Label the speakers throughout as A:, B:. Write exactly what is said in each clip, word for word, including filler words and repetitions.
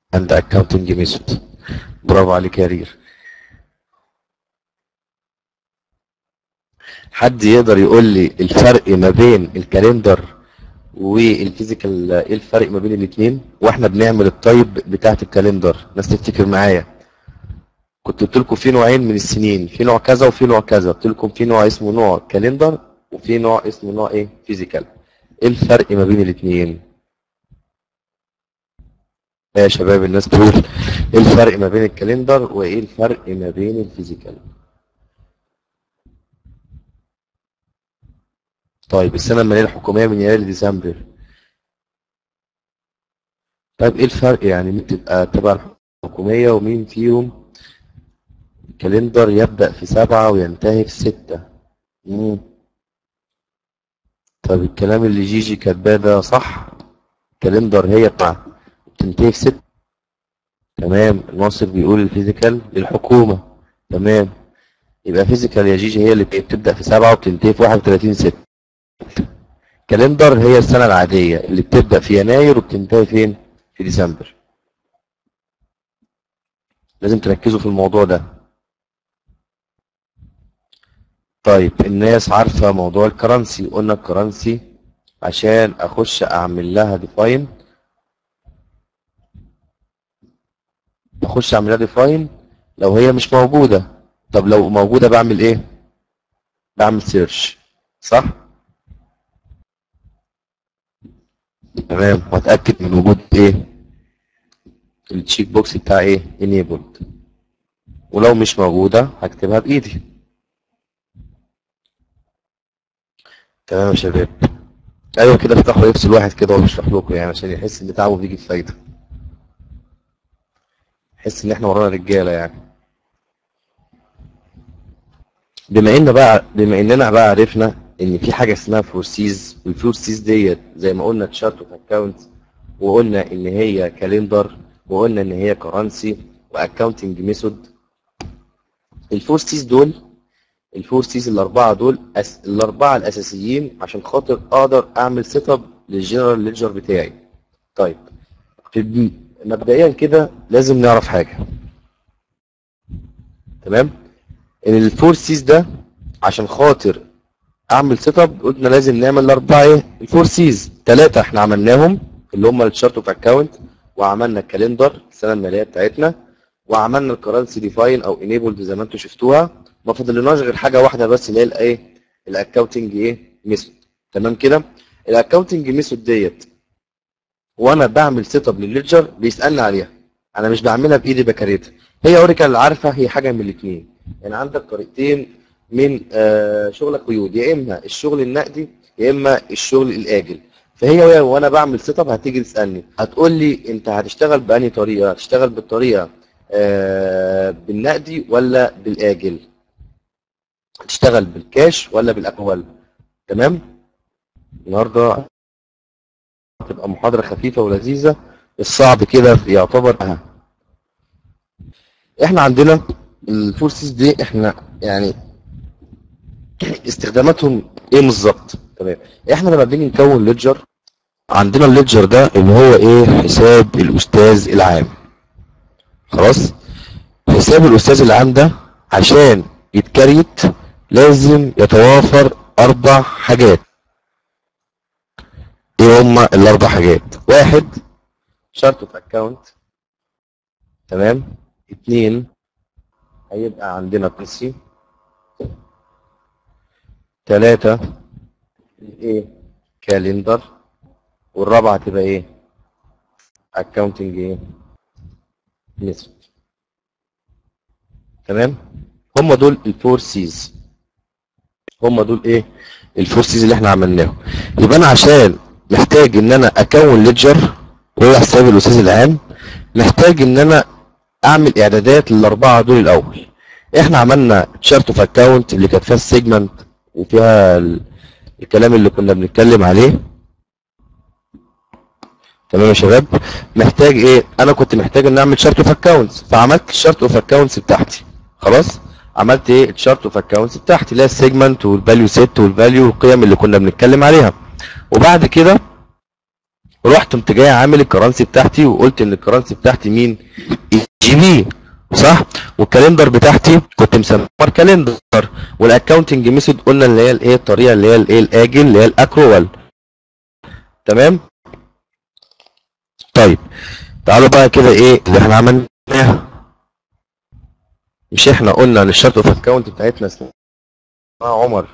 A: and accounting method. برافو عليك يا رير. حد يقدر يقول لي الفرق ما بين الكالندر والفيزيكال، ايه الفرق ما بين الاثنين واحنا بنعمل التايب بتاعت الكالندر؟ ناس تفتكر معايا كنت قلت لكم في نوعين من السنين، في نوع كذا وفي نوع كذا. قلت لكم في نوع اسمه نوع كالندر وفي نوع اسمه نوع ايه؟ فيزيكال. ايه الفرق ما بين الاثنين يا شباب؟ الناس تقول ايه الفرق ما بين الكالندر وايه الفرق ما بين الفيزيكال؟ طيب السنه الماليه الحكوميه من يناير لديسمبر. طيب ايه الفرق يعني؟ مين تبقى تبع الحكوميه ومين فيهم كالندر يبدأ في سبعة وينتهي في ستة؟ مم. طب الكلام اللي جيجي كاتباه ده صح؟ كالندر هي بتاع بتنتهي في ستة. تمام. ناصر بيقول الفيزيكال للحكومة. تمام. يبقى فيزيكال يا جيجي هي اللي بتبدأ في سبعة وبتنتهي في واحد وتلاتين ستة. كالندر هي السنة العادية اللي بتبدأ في يناير وبتنتهي فين؟ في ديسمبر. لازم تركزوا في الموضوع ده. طيب الناس عارفة موضوع الكرنسي. قلنا الكرنسي عشان اخش اعمل لها ديفاين، اخش اعمل لها ديفاين لو هي مش موجودة. طب لو موجودة بعمل ايه؟ بعمل سيرش، صح؟ تمام. واتأكد من وجود ايه؟ التشيك بوكس بتاع ايه؟ enabled. ولو مش موجودة هكتبها بايدي. تمام يا شباب. ايوه كده افتحوا اكسل واحد كده وبشرح لكم يعني عشان يحس ان تعبه بيجي بفايدة. يحس ان احنا ورانا رجالة يعني. بما ان بقى بما اننا بقى عرفنا ان في حاجة اسمها فورسيز، والفورسيز ديت زي ما قلنا تشارت اوف اكونت، وقلنا ان هي كالندر، وقلنا ان هي كرنسي واكاونتنج ميثود. الفورسيز دول الفورسيز الاربعه دول أس... الاربعه الاساسيين عشان خاطر اقدر اعمل سيت اب للجنرال ليدجر بتاعي. طيب في مبدئيا كده لازم نعرف حاجه. تمام. ان الفورسيز ده عشان خاطر اعمل سيت اب قلنا لازم نعمل الاربعه ايه؟ الفورسيز. ثلاثه احنا عملناهم اللي هم الشارت اوف اكونت، وعملنا الكالندر السنه الماليه بتاعتنا، وعملنا الكرنسي ديفاين او انيبلد زي ما انتم شفتوها. ما فاضلناش غير حاجه واحده بس اللي هي الايه؟ الاكونتنج ايه؟ ميثود. تمام كده. الاكونتنج ميثود ديت وانا بعمل سيت اب للليدجر بيسالني عليها. انا مش بعملها بايدي بكريتها. هي اوريكل عارفه هي حاجه من الاثنين. يعني عندك طريقتين من آه شغل قيود، يا اما الشغل النقدي يا اما الشغل الاجل. فهي وانا بعمل سيت اب هتيجي تسالني، هتقول لي انت هتشتغل بأنهي طريقه؟ هتشتغل بالطريقه آه بالنقدي ولا بالاجل؟ هتشتغل بالكاش ولا بالاكوال؟ تمام. النهارده هتبقى محاضره خفيفه ولذيذه. الصعب كده يعتبر أهم. احنا عندنا الفورسز دي احنا يعني استخداماتهم ايه بالظبط؟ تمام. احنا لما بنيجي نكون ليدجر عندنا الليدجر ده اللي هو ايه؟ حساب الاستاذ العام. خلاص. حساب الاستاذ العام ده عشان يتكريت لازم يتوافر اربع حاجات. ايه هما الاربع حاجات؟ واحد شارت اوف اكونت. تمام. اتنين هيبقى عندنا كرسي. تلاتة ايه؟ كالندر. والرابعة هتبقى ايه؟ اكاونتنج ايه؟ ميثود. تمام. هم دول الفور سيز. هم دول ايه؟ الفور سيز اللي احنا عملناهم. يبقى انا عشان محتاج ان انا اكون ليدجر وهو حساب الاستاذ العام، محتاج ان انا اعمل اعدادات للاربعه دول الاول. احنا عملنا تشارت اوف اكونت اللي كانت فيها السيجمنت وفيها الكلام اللي كنا بنتكلم عليه. تمام يا شباب. محتاج ايه؟ انا كنت محتاج ان اعمل شارت اوف اكونتس، فعملت الشارت اوف اكونتس بتاعتي. خلاص. عملت ايه؟ الشارت اوف اكونتس بتاعتي اللي هي السيجمنت والفاليو سيت والفاليو والقيم اللي كنا بنتكلم عليها. وبعد كده رحت قمت جاي عامل الكرنسي بتاعتي وقلت ان الكرنسي بتاعتي مين؟ اي جي بي، صح؟ والكالندر بتاعتي كنت مسميها كالندر، والاكونتنج ميثود قلنا اللي هي الايه الطريقه اللي هي الايه الاجل اللي هي الاكروال. تمام. طيب تعالوا بقى كده ايه اللي احنا عملناه. مش احنا قلنا ان الشارت اوف اكونت بتاعتنا اسمها عمر،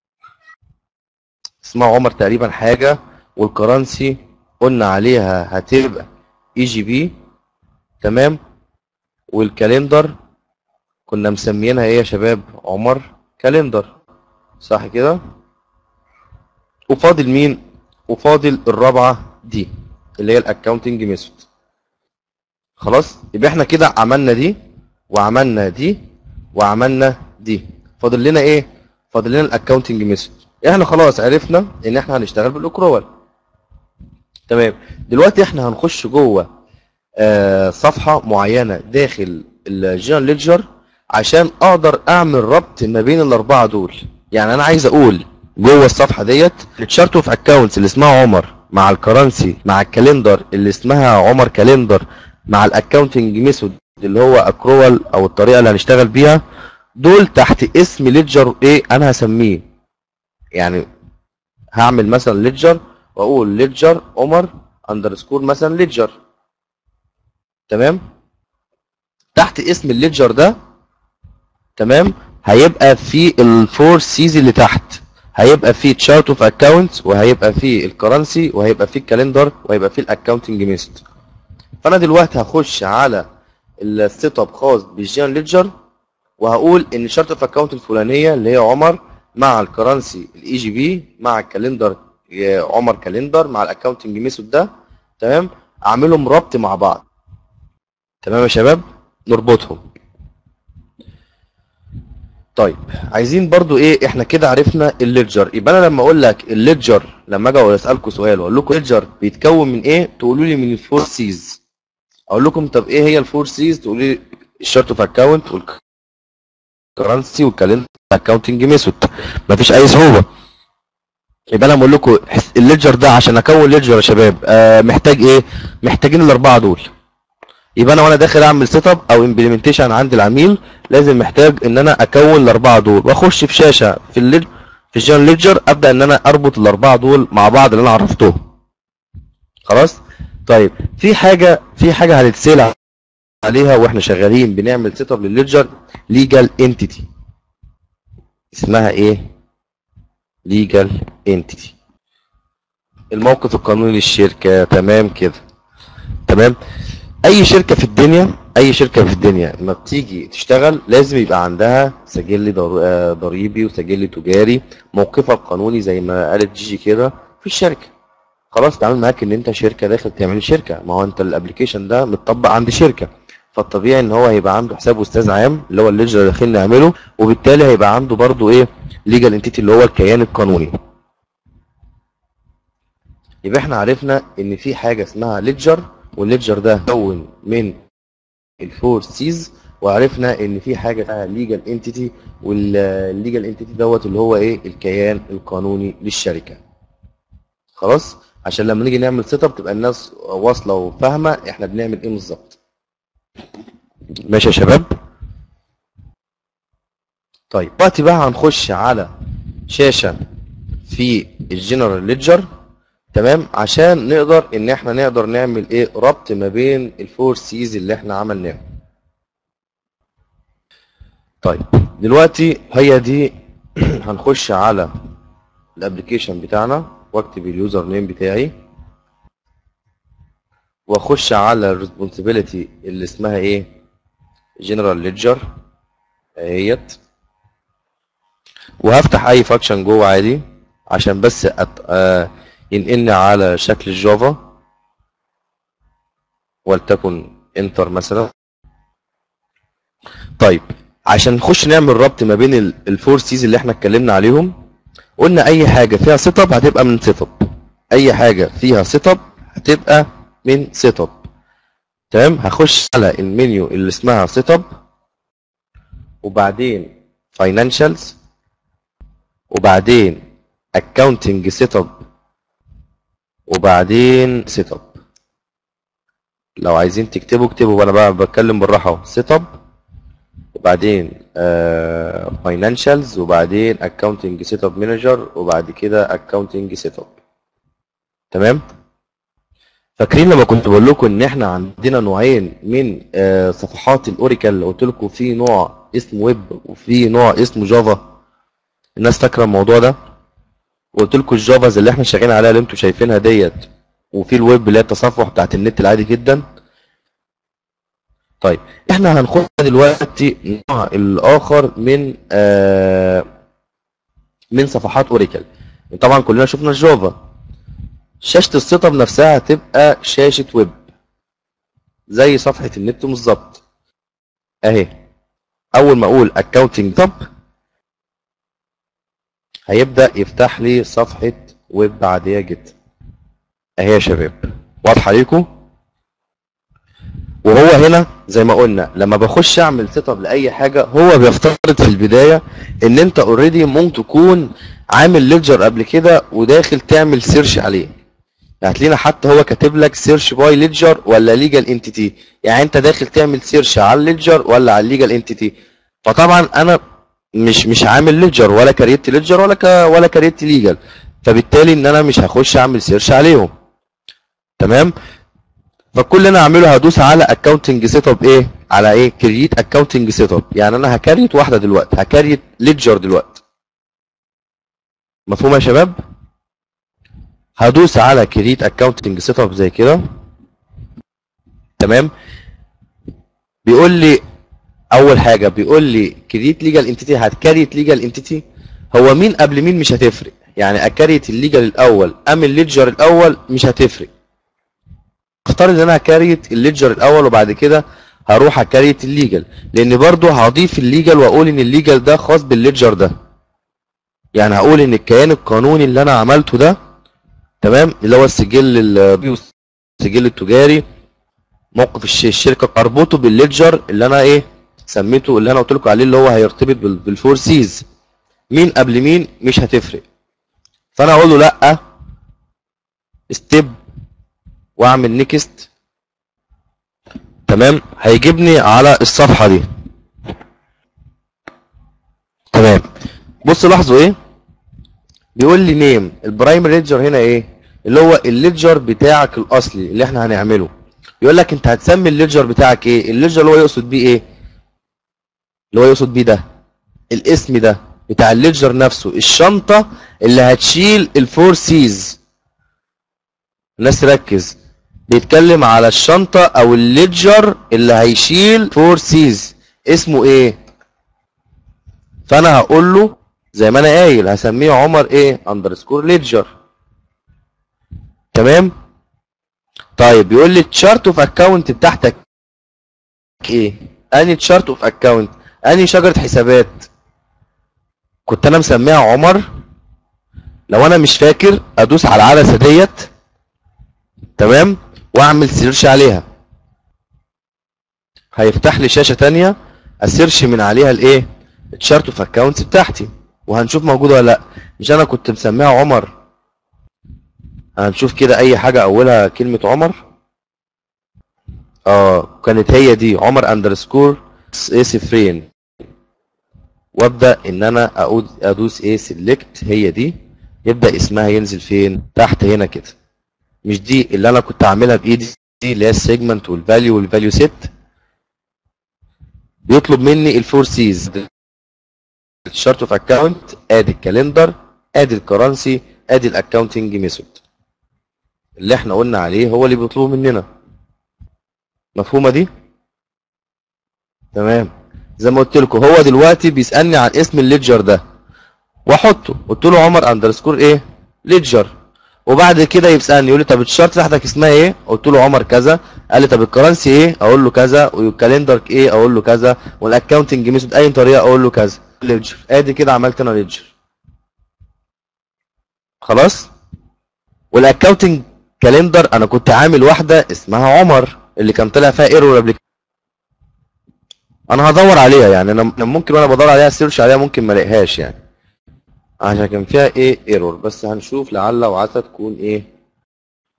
A: اسمها عمر تقريبا حاجه، والكرنسي قلنا عليها هتبقى اي جي بي، تمام؟ والكالندر كنا مسميينها ايه يا شباب؟ عمر كالندر، صح كده؟ وفاضل مين؟ وفاضل الرابعه دي اللي هي الاكونتنج ميثود. خلاص، يبقى احنا كده عملنا دي وعملنا دي وعملنا دي، فاضل لنا ايه؟ فاضل لنا الاكونتنج ميثود. احنا خلاص عرفنا ان احنا هنشتغل بالاكروال. تمام. دلوقتي احنا هنخش جوه آه صفحه معينه داخل الجنرال ليدجر عشان اقدر اعمل ربط ما بين الاربعه دول. يعني انا عايز اقول جوه الصفحه ديت الشارت اوف اكونتس اللي اسمها عمر مع الكرنسي مع الكالندر اللي اسمها عمر كالندر مع الاكونتنج ميثود اللي هو اكروال او الطريقه اللي هنشتغل بيها، دول تحت اسم ليدجر ايه انا هسميه. يعني هعمل مثلا ليدجر واقول ليدجر عمر اندرسكور مثلا ليدجر، تمام؟ تحت اسم الليدجر ده، تمام، هيبقى في الفور سيز اللي تحت، هيبقى في تشارت اوف اكونتس وهيبقى في الكرنسي وهيبقى في الكالندر وهيبقى في الاكونتنج ميثود. فانا دلوقتي هخش على السيت اب خاص بالجنرال ليدجر وهقول ان الشارت اوف اكونت الفلانيه اللي هي عمر مع الكرنسي الاي جي بي مع الكالندر عمر كالندر مع الاكونتنج ميثود ده، تمام، اعملهم ربط مع بعض. تمام يا شباب، نربطهم. طيب عايزين برضو ايه، احنا كده عرفنا الليدجر. يبقى انا لما اقول لك الليدجر، لما اجي اسالكم سؤال واقول لكم الليدجر بيتكون من ايه، تقولوا لي من الفور سيز. اقول لكم طب ايه هي الفور سيز، تقولوا لي الشارت اوف اكونت والكرنسي والكالندر اكونتنج ميثود. مفيش اي صعوبه. يبقى انا بقول لكم الليدجر ده عشان اكون ليدجر يا شباب آه محتاج ايه؟ محتاجين الاربعه دول. يبقى انا وانا داخل اعمل سيت اب او امبلمنتيشن عند العميل لازم محتاج ان انا اكون الاربعه دول واخش في شاشه في الليد في الجنرال ليدجر ابدا ان انا اربط الاربعه دول مع بعض اللي انا عرفتهم. خلاص. طيب في حاجه في حاجه هنتسال عليها واحنا شغالين بنعمل سيت اب للليدجر، ليجال انتيتي. اسمها ايه؟ ليجال انتيتي، الموقف القانوني للشركه. تمام كده، تمام. اي شركه في الدنيا اي شركه في الدنيا لما بتيجي تشتغل لازم يبقى عندها سجل ضريبي وسجل تجاري، موقفها القانوني زي ما قالت جيجي كده في الشركه. خلاص، تعمل معاك ان انت شركه داخل تعمل شركه، ما هو انت الابلكيشن ده متطبق عند شركه، فالطبيعي ان هو هيبقى عنده حساب استاذ عام اللي هو الليدجر اللي داخلين نعمله، وبالتالي هيبقى عنده برضو ايه؟ ليجال انتيتي اللي هو الكيان القانوني. يبقى احنا عرفنا ان في حاجه اسمها ليدجر، والليدجر ده مكون من الفور سيز، وعرفنا ان في حاجه اسمها ليجال انتيتي، والليجال انتيتي دوت اللي هو ايه؟ الكيان القانوني للشركه. خلاص، عشان لما نيجي نعمل سيت اب تبقى الناس واصله وفاهمه احنا بنعمل ايه بالظبط. ماشي يا شباب؟ طيب دلوقتي بقى هنخش على شاشه في الجنرال ليدجر، تمام، عشان نقدر ان احنا نقدر نعمل ايه؟ ربط ما بين الفور سيز اللي احنا عملناهم. طيب دلوقتي هي دي هنخش على الابلكيشن بتاعنا واكتب اليوزر نيم بتاعي واخش على الريسبونسبيلتي اللي اسمها ايه؟ جنرال ليدجر اهيت، وهفتح اي فاكشن جوه عادي عشان بس أت... آه ينقلني على شكل الجافا، ولتكن انتر مثلا. طيب عشان نخش نعمل ربط ما بين الفور سيز اللي احنا اتكلمنا عليهم، قلنا اي حاجه فيها سيت اب هتبقى من سيت اب، اي حاجه فيها سيت اب هتبقى من سيت اب. تمام. هخش على المنيو اللي اسمها سيت اب، وبعدين فاينانشالز، وبعدين اكاونتنج سيت اب، وبعدين سيت اب. لو عايزين تكتبوا اكتبوا، وانا بقى بتكلم بالراحه اهو. سيت اب وبعدين فاينانشالز وبعدين اكاونتنج سيت اب مانجر وبعد كده اكاونتنج سيت اب. تمام. فاكرين لما كنت بقول لكم ان احنا عندنا نوعين من آه صفحات الاوراكل؟ قلت لكم في نوع اسمه ويب وفي نوع اسمه جافا. الناس فاكره الموضوع ده؟ وقلت لكم الجافاز اللي احنا شغالين عليها اللي انتم شايفينها ديت، وفي الويب اللي هي التصفح بتاعت النت العادي جدا. طيب احنا هنخش دلوقتي النوع الاخر من آه من صفحات اوراكل. طبعا كلنا شفنا الجافا. شاشه السيت اب نفسها هتبقى شاشه ويب زي صفحه النت بالظبط اهي. اول ما اقول اكاونتنج توب هيبدا يفتح لي صفحه ويب عاديه جدا اهي يا شباب. واضحه ليكم؟ وهو هنا زي ما قلنا لما بخش اعمل سيت اب لاي حاجه هو بيفترض في البدايه ان انت اوريدي ممكن تكون عامل ليدجر قبل كده وداخل تعمل سيرش عليه. هتلاقينا حتى هو كاتب لك سيرش باي ليدجر ولا ليجال انتيتي، يعني انت داخل تعمل سيرش على الليدجر ولا على الليجال انتيتي. فطبعا انا مش مش عامل ليدجر ولا كريت ليدجر ولا ك ولا كريت ليجال، فبالتالي ان انا مش هخش اعمل سيرش عليهم. تمام. فكل اللي انا هعمله هدوس على اكونتنج سيت اب ايه، على ايه، كريت اكونتنج سيت اب. يعني انا هكريت واحده دلوقتي، هكريت ليدجر دلوقتي. مفهوم يا شباب؟ هدوس على كريت اكونتنج سيت اب زي كده. تمام. بيقول لي اول حاجه بيقول لي كريت ليجال انتيتي. هتكريت ليجال انتيتي، هو مين قبل مين مش هتفرق، يعني اكريت الليجال الاول ام الليدجر الاول مش هتفرق. اختار ان انا هكريت الليدجر الاول وبعد كده هروح اكريت الليجل، لان برضو هضيف الليجل واقول ان الليجل ده خاص بالليدجر ده. يعني هقول ان الكيان القانوني اللي انا عملته ده تمام، اللي هو السجل السجل التجاري موقف الشركه، اربطه بالليدجر اللي انا ايه سميته، اللي انا قلت لكم عليه اللي هو هيرتبط بالفور سيز. مين قبل مين مش هتفرق. فانا اقول له لا ستيب واعمل نيكست. تمام. هيجيبني على الصفحه دي. تمام. بص لاحظوا ايه بيقول لي نيم البرايمري ليدجر هنا ايه، اللي هو الليدجر بتاعك الاصلي اللي احنا هنعمله. يقول لك انت هتسمي الليدجر بتاعك ايه. الليدجر اللي هو يقصد بيه ايه، اللي هو يقصد بيه ده الاسم ده بتاع الليدجر نفسه، الشنطه اللي هتشيل الفور سيز. الناس تركز، بيتكلم على الشنطه او الليدجر اللي هيشيل فور سيز اسمه ايه. فانا هقول له زي ما انا قايل هسميه عمر ايه اندرسكور ليدجر. تمام. طيب بيقول لي التشارت اوف اكونت بتاعتك ايه، انهي تشارت اوف اكونت، انهي شجره حسابات. كنت انا مسميها عمر. لو انا مش فاكر ادوس على العدسه ديت تمام واعمل سيرش عليها، هيفتح لي شاشه ثانيه اسيرش من عليها الايه التشارت اوف اكونت بتاعتي، وهنشوف موجوده ولا لا. مش انا كنت مسميها عمر؟ هنشوف كده اي حاجه اولها كلمه عمر. اه كانت هي دي عمر اندرسكور ايه صفرين، وابدا ان انا اقول ادوس ايه سيلكت، هي دي يبدا اسمها ينزل فين تحت هنا كده. مش دي اللي انا كنت عاملها بايدي دي اللي هي السيجمنت والفاليو والفاليو سيت. بيطلب مني الفور سيز، الشارت اوف اكونت، ادي الكالندر، ادي الكرنسي، ادي الاكونتنج ميثود اللي احنا قلنا عليه هو اللي بيطلبه مننا. مفهومه دي؟ تمام. زي ما قلت لكم هو دلوقتي بيسالني عن اسم الليدجر ده واحطه، قلت له عمر اندرسكور ايه ليدجر، وبعد كده يسالني يقول لي طب الشارت بتاعتك اسمها ايه، قلت له عمر كذا. قال لي طب الكرنسي ايه، اقول له كذا، والكالندر ايه اقول له كذا، والاكونتنج ميثود اي طريقه اقول له كذا. ليدجر ادي كده عملت انا ليدجر خلاص. والاكونتنج كالندر انا كنت عامل واحده اسمها عمر اللي كان طلع فيها ايرور قبل كده. انا هدور عليها، يعني انا ممكن وانا بدور عليها سيرش عليها ممكن ما الاقيهاش يعني عشان كان فيها ايه ايرور، بس هنشوف لعل وعسى تكون ايه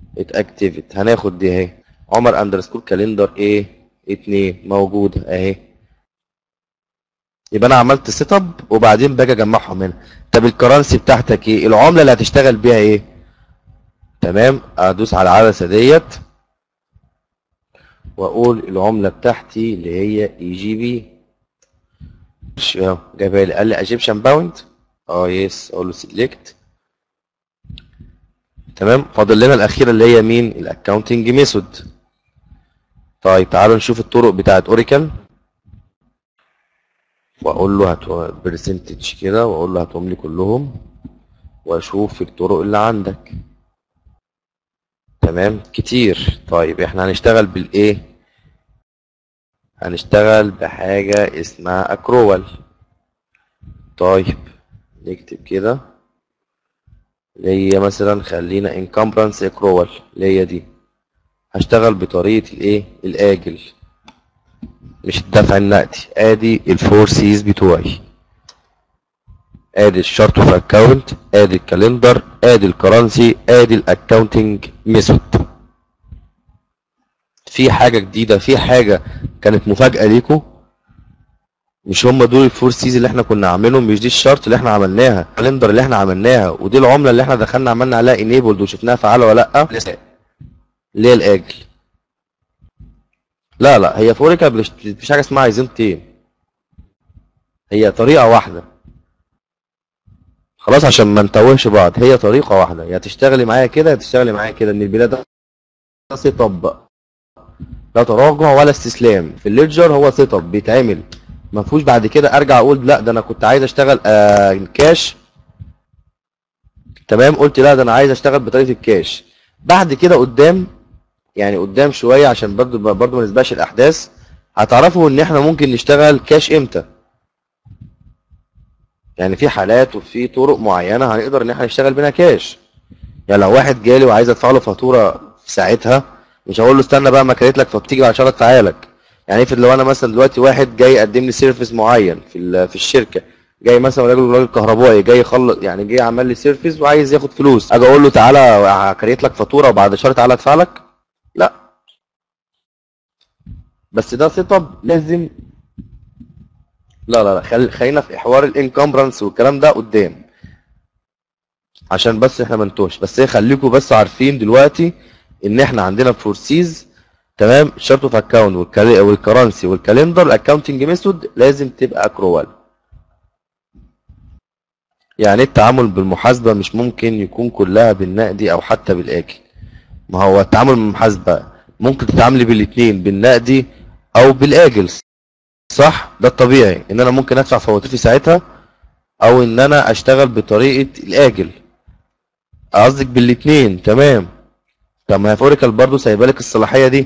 A: اتاكتيفت هناخد دي اهي، عمر اندرسكور كالندر ايه اتنين موجوده اهي. يبقى انا عملت سيت اب وبعدين باجي اجمعهم هنا. طب الكرنسي بتاعتك ايه؟ العمله اللي هتشتغل بيها ايه؟ تمام، ادوس على العدسه ديت واقول العمله بتاعتي اللي هي اي جي بي. جايبها لي، قال لي ايجيبشن باوند. اه يس، اقول له سيلكت. تمام، فاضل لنا الاخيره اللي هي مين؟ الاكونتنج ميثود. طيب تعالوا نشوف الطرق بتاعت اوريكل، واقول له هات برسنتج كده، واقول له هاتهم لي كلهم واشوف الطرق اللي عندك. تمام كتير. طيب احنا هنشتغل بالايه؟ هنشتغل بحاجه اسمها اكروال. طيب نكتب كده اللي هي مثلا خلينا انكمبرانس اكروال اللي هي دي. هشتغل بطريقه الايه؟ الاجل مش الدفع النقدي. ادي الفور سيز بتوعي، ادي الشارت اوف اكونت، ادي الكالندر، ادي الكرنسي، ادي الاكونتنج ميثود. في حاجه جديده، في حاجه كانت مفاجاه ليكم. مش هم دول الفور سيز اللي احنا كنا عاملينهم؟ مش دي الشارت اللي احنا عملناها، الكالندر اللي احنا عملناها، ودي العمله اللي احنا دخلنا عملنا عليها انيبلد وشفناها فعاله ولا لا؟ اللي هي الاجل. لا لا، هي في اوريكل مفيش حاجه اسمها عايزين تيم، هي طريقه واحده. خلاص عشان ما نتوهش بعض، هي طريقه واحده، يا تشتغلي معايا كده يا تشتغلي معايا كده. من البدايه ده سيت اب، لا تراجع ولا استسلام. في الليدجر هو سيت اب بيتعمل، ما فيهوش بعد كده ارجع اقول لا ده انا كنت عايز اشتغل آه كاش. تمام، قلت لا ده انا عايز اشتغل بطريقه الكاش. بعد كده قدام، يعني قدام شويه عشان برضو برضو ما نسبقش الاحداث، هتعرفوا ان احنا ممكن نشتغل كاش امتى. يعني في حالات وفي طرق معينه هنقدر ان احنا نشتغل بيها كاش. يعني لو واحد جالي وعايز ادفع له فاتوره في ساعتها، مش هقول له استنى بقى ما كريت لك فبتيجي بعد شهر ادفعها لك. يعني افرض لو انا مثلا دلوقتي واحد جاي يقدم لي سيرفيس معين في ال- في الشركه، جاي مثلا راجل راجل كهربائي جاي يخلص، يعني جاي عمل لي سيرفيس وعايز ياخد فلوس، اجي اقول له تعالى هكريت لك فاتوره وبعد شهر تعالى ادفع لك؟ لا. بس ده سيت اب لازم. لا لا لا، خل... خلينا في حوار الانكمبرنس والكلام ده قدام، عشان بس احنا ما نتوهش. بس ايه، خليكم بس عارفين دلوقتي ان احنا عندنا فورسيز. تمام، شارت اوف اكونت والكرنسي والكالندر الاكونتنج ميثود لازم تبقى اكروال. يعني التعامل بالمحاسبه مش ممكن يكون كلها بالنقدي او حتى بالاجل. ما هو التعامل بالمحاسبه ممكن تتعاملي بالاثنين، بالنقدي او بالاجل، صح؟ ده الطبيعي ان انا ممكن ادفع فواتير في ساعتها، او ان انا اشتغل بطريقه الاجل. قصدك بالاثنين، تمام. طب ما هي في اوريكل برضه سايبه لك الصلاحيه دي.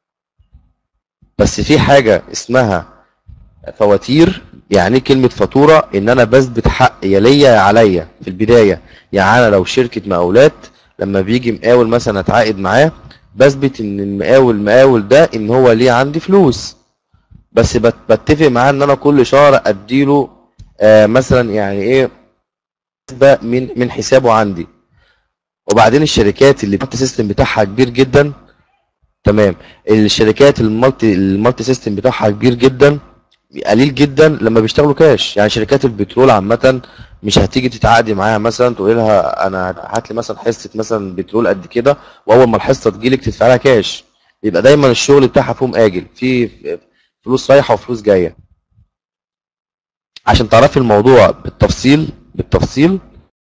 A: بس في حاجه اسمها فواتير. يعني ايه كلمه فاتوره؟ ان انا بثبت حق يا ليا يا عليا في البدايه. يعني انا لو شركه مقاولات لما بيجي مقاول مثلا اتعاقد معاه، بثبت ان المقاول المقاول ده ان هو ليه عندي فلوس، بس بت- بتفق معاه ان انا كل شهر اديله آه مثلا يعني ايه نسبة من من حسابه عندي. وبعدين الشركات اللي المالتي سيستم بتاعها كبير جدا، تمام، الشركات المالتي المالتي سيستم بتاعها كبير جدا، قليل جدا لما بيشتغلوا كاش. يعني شركات البترول عامة مش هتيجي تتعاقدي معاها مثلا تقول لها انا هات لي مثلا حصة مثلا بترول قد كده، واول ما الحصة تجيلك تدفع لها كاش. يبقى دايما الشغل بتاعها فيهم آجل، في فلوس رايحة وفلوس جاية. عشان تعرفي الموضوع بالتفصيل بالتفصيل،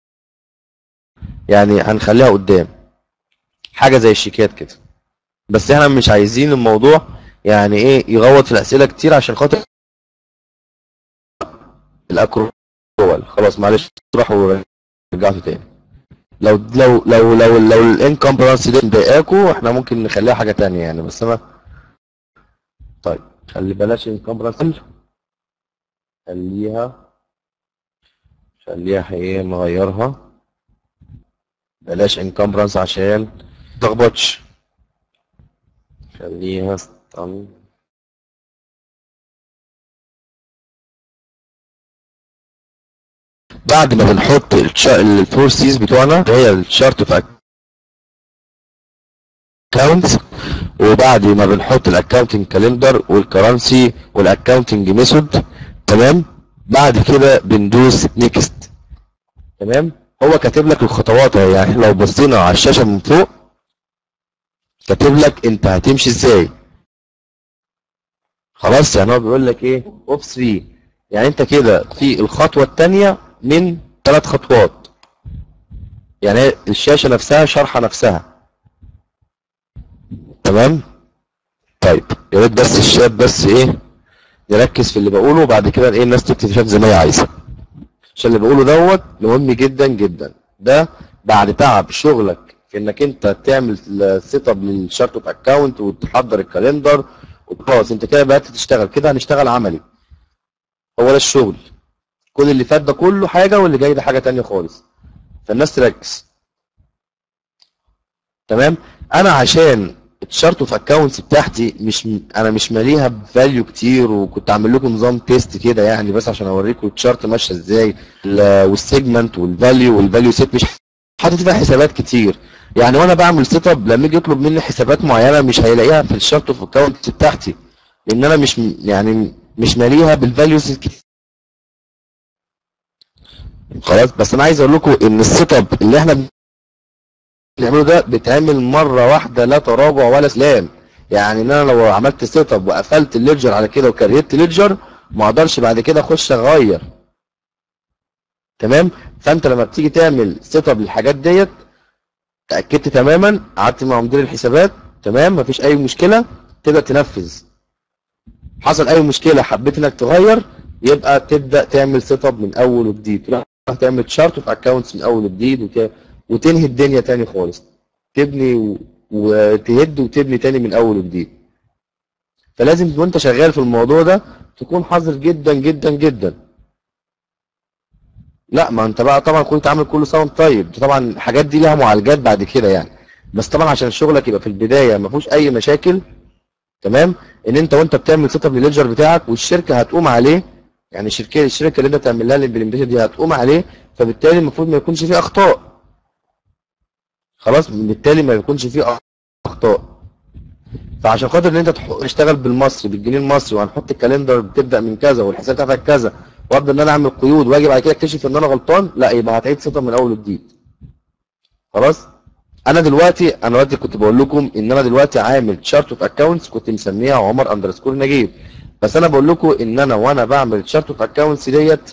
A: يعني هنخليها قدام حاجة زي الشيكات كده. بس احنا مش عايزين الموضوع يعني ايه يغوط في الأسئلة كتير عشان خاطر الأكروال. خلاص معلش، راحوا ورجعتوا تاني. لو لو لو لو لو الانكمبرانس دي مضايقاكوا احنا ممكن نخليها حاجة تانية يعني، بس انا طيب خلي بلاش انكمبرانس، خليها خليها ايه نغيرها. بلاش انكمبرانس عشان متلخبطش. خليها استنى. بعد ما بنحط الفور سيز بتوعنا اللي هي الشارت بتاع اكونت، وبعد ما بنحط الاكونتنج كالندر والكرنسي والاكونتنج ميثود، تمام، بعد كده بندوس نيكست. تمام، هو كاتب لك الخطوات اهي، يعني لو بصينا على الشاشه من فوق كاتب لك انت هتمشي ازاي. خلاص، يعني هو بيقول لك ايه اوف ثلاثة، يعني انت كده في الخطوه الثانيه من ثلاث خطوات، يعني هي الشاشه نفسها شرحه نفسها. تمام. طيب يا ريت بس الشاب بس ايه نركز في اللي بقوله، وبعد كده ايه الناس تكتب شات زي ما هي عايزه، عشان اللي بقوله دوت مهم جدا جدا. ده بعد تعب شغلك في انك انت تعمل سيت اب للشارت اوف اكونت وتحضر الكالندر وخلاص، انت كده بقيت تشتغل كده، هنشتغل عملي. هو ده الشغل، كل اللي فات ده كله حاجه واللي جاي ده حاجه تانية خالص، فالناس تركز. تمام. انا عشان الشارت اوف اكونتس بتاعتي مش انا مش ماليها بفاليو كتير، وكنت عامل لكم نظام تيست كده يعني بس عشان اوريكم الشارت ماشيه ازاي، والسيجمنت والفاليو والفاليو سيت، مش حاطط فيها حسابات كتير. يعني وانا بعمل سيت اب لما يجي يطلب مني حسابات معينه مش هيلاقيها في الشارت اوف اكونتس بتاعتي، لان انا مش يعني مش ماليها بالفاليوز كتير. خلاص، بس انا عايز اقول لكم ان السيت اب اللي احنا بنعمله ده بيتعمل مره واحده، لا تراجع ولا استسلام. يعني ان انا لو عملت سيت اب وقفلت الليدجر على كده وكريت ليدجر، ما اقدرش بعد كده اخش اغير. تمام. فانت لما بتيجي تعمل سيت اب للحاجات ديت، تاكدت تماما، قعدت مع مدير الحسابات، تمام، مفيش اي مشكله، تبدا تنفذ. حصل اي مشكله حبيت انك تغير، يبقى تبدا تعمل سيت اب من اول وجديد، تروح تعمل شارت اوف اكونتس من اول وجديد، وت- وتنهي الدنيا تاني خالص، تبني و... وتهد وتبني تاني من اول وجديد. فلازم وانت شغال في الموضوع ده تكون حذر جدا جدا جدا. لا، ما انت بقى طبعا كنت عامل كل سنه وانت طيب، طبعا الحاجات دي لها معالجات بعد كده يعني، بس طبعا عشان شغلك يبقى في البدايه ما فيهوش اي مشاكل. تمام. ان انت وانت بتعمل سيت اب للليدجر بتاعك والشركه هتقوم عليه، يعني الشركه الشركه اللي انت تعمل لها الامبلمنتيشن دي هتقوم عليه، فبالتالي المفروض ما يكونش فيه اخطاء. خلاص، بالتالي ما يكونش فيه اخطاء. فعشان خاطر ان انت تشتغل بالمصري بالجنيه المصري، وهنحط الكالندر بتبدا من كذا والحساب بتاعتك كذا، وابدا ان انا اعمل قيود واجي بعد كده اكتشف ان انا غلطان، لا، يبقى هتعيد سيت اب من اول وجديد. خلاص. انا دلوقتي انا دلوقتي كنت بقول لكم ان انا دلوقتي عامل شارت اوف اكونتس كنت مسميها عمر اندرسكور نجيب، بس انا بقول لكم ان انا وانا بعمل شارت اوف اكونتس ديت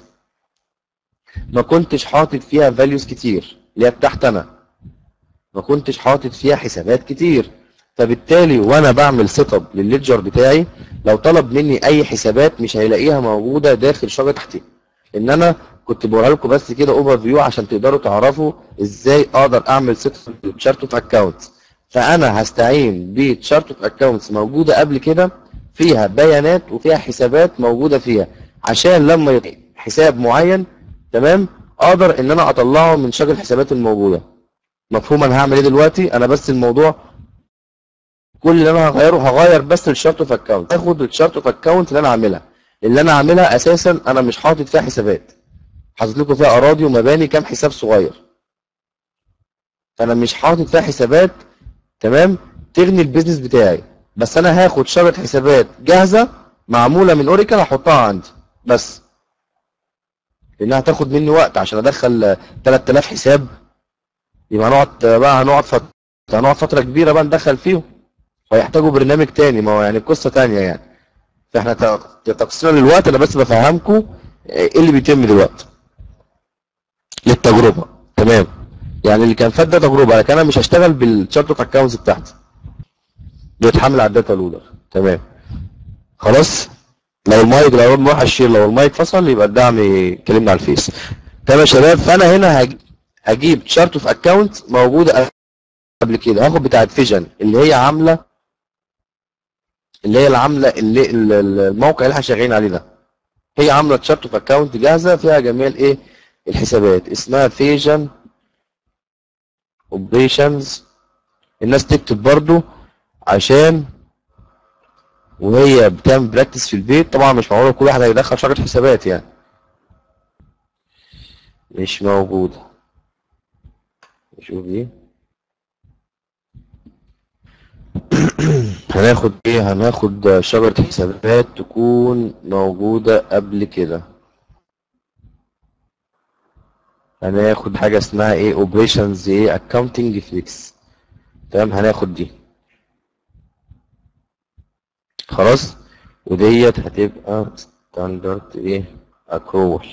A: ما كنتش حاطط فيها فاليوز كتير اللي هي بتاعت انا، ما كنتش حاطط فيها حسابات كتير. فبالتالي وانا بعمل سيت اب للليدجر بتاعي، لو طلب مني اي حسابات مش هيلاقيها موجوده داخل شجره تحتي، ان انا كنت بقولها لكم بس كده اوفر فيو عشان تقدروا تعرفوا ازاي اقدر اعمل سيت اب للشارت اوف اكونتس. فانا هستعين بتشارت اوف اكونتس موجوده قبل كده، فيها بيانات وفيها حسابات موجوده فيها، عشان لما يطلع حساب معين، تمام، اقدر ان انا اطلعه من شجره الحسابات الموجوده. مفهوم انا هعمل ايه دلوقتي؟ انا بس الموضوع كل اللي انا هغيره هغير بس الشارت اوف اكونت، هاخد الشارت اوف اكونت اللي انا عاملها، اللي انا عاملها اساسا انا مش حاطط فيها حسابات، حاطط لكم فيها اراضي ومباني كام حساب صغير، فانا مش حاطط فيها حسابات، تمام، تغني البيزنس بتاعي. بس انا هاخد شجره حسابات جاهزه معموله من اوريكل احطها عندي بس، لانها هتاخد مني وقت عشان ادخل ثلاث آلاف حساب، يبقى هنقعد بقى هنقعد فتره هنقعد فتره كبيره بقى ندخل فيهم، ويحتاجوا برنامج تاني، ما هو يعني قصه تانيه يعني. فاحنا تقصيرا للوقت انا بس بفهمكم ايه اللي بيتم دلوقتي للتجربه. تمام. يعني اللي كان فات ده تجربه، لكن انا مش هشتغل بالشارت اوف اكونتس بتاعتي، بيتحمل على الداتا لودر. تمام. خلاص. لو المايك لو نروح الشير لو المايك فصل يبقى الدعم يكلمنا على الفيس. تمام يا شباب. فانا هنا هج- هجيب شارت اوف اكونت موجوده قبل كده، هاخد بتاعت فيجن اللي هي عامله اللي هي العامله اللي ال- ال- الموقع اللي احنا شغالين عليه ده، هي عامله تشارت اوف اكونت جاهزه فيها جميع الايه الحسابات، اسمها فيجن اوبريشنز. الناس تكتب برضو عشان وهي بتعمل براكتس في البيت، طبعا مش معقول كل واحد هيدخل شجره حسابات يعني، مش موجوده. نشوف دي. هناخد ايه؟ هناخد شجرة حسابات تكون موجودة قبل كده. هناخد حاجة اسمها ايه؟ اوبريشنز ايه؟ اكاونتنج فليكس. تمام، هناخد دي خلاص. وديت هتبقى ستاندرد ايه؟ اكرول.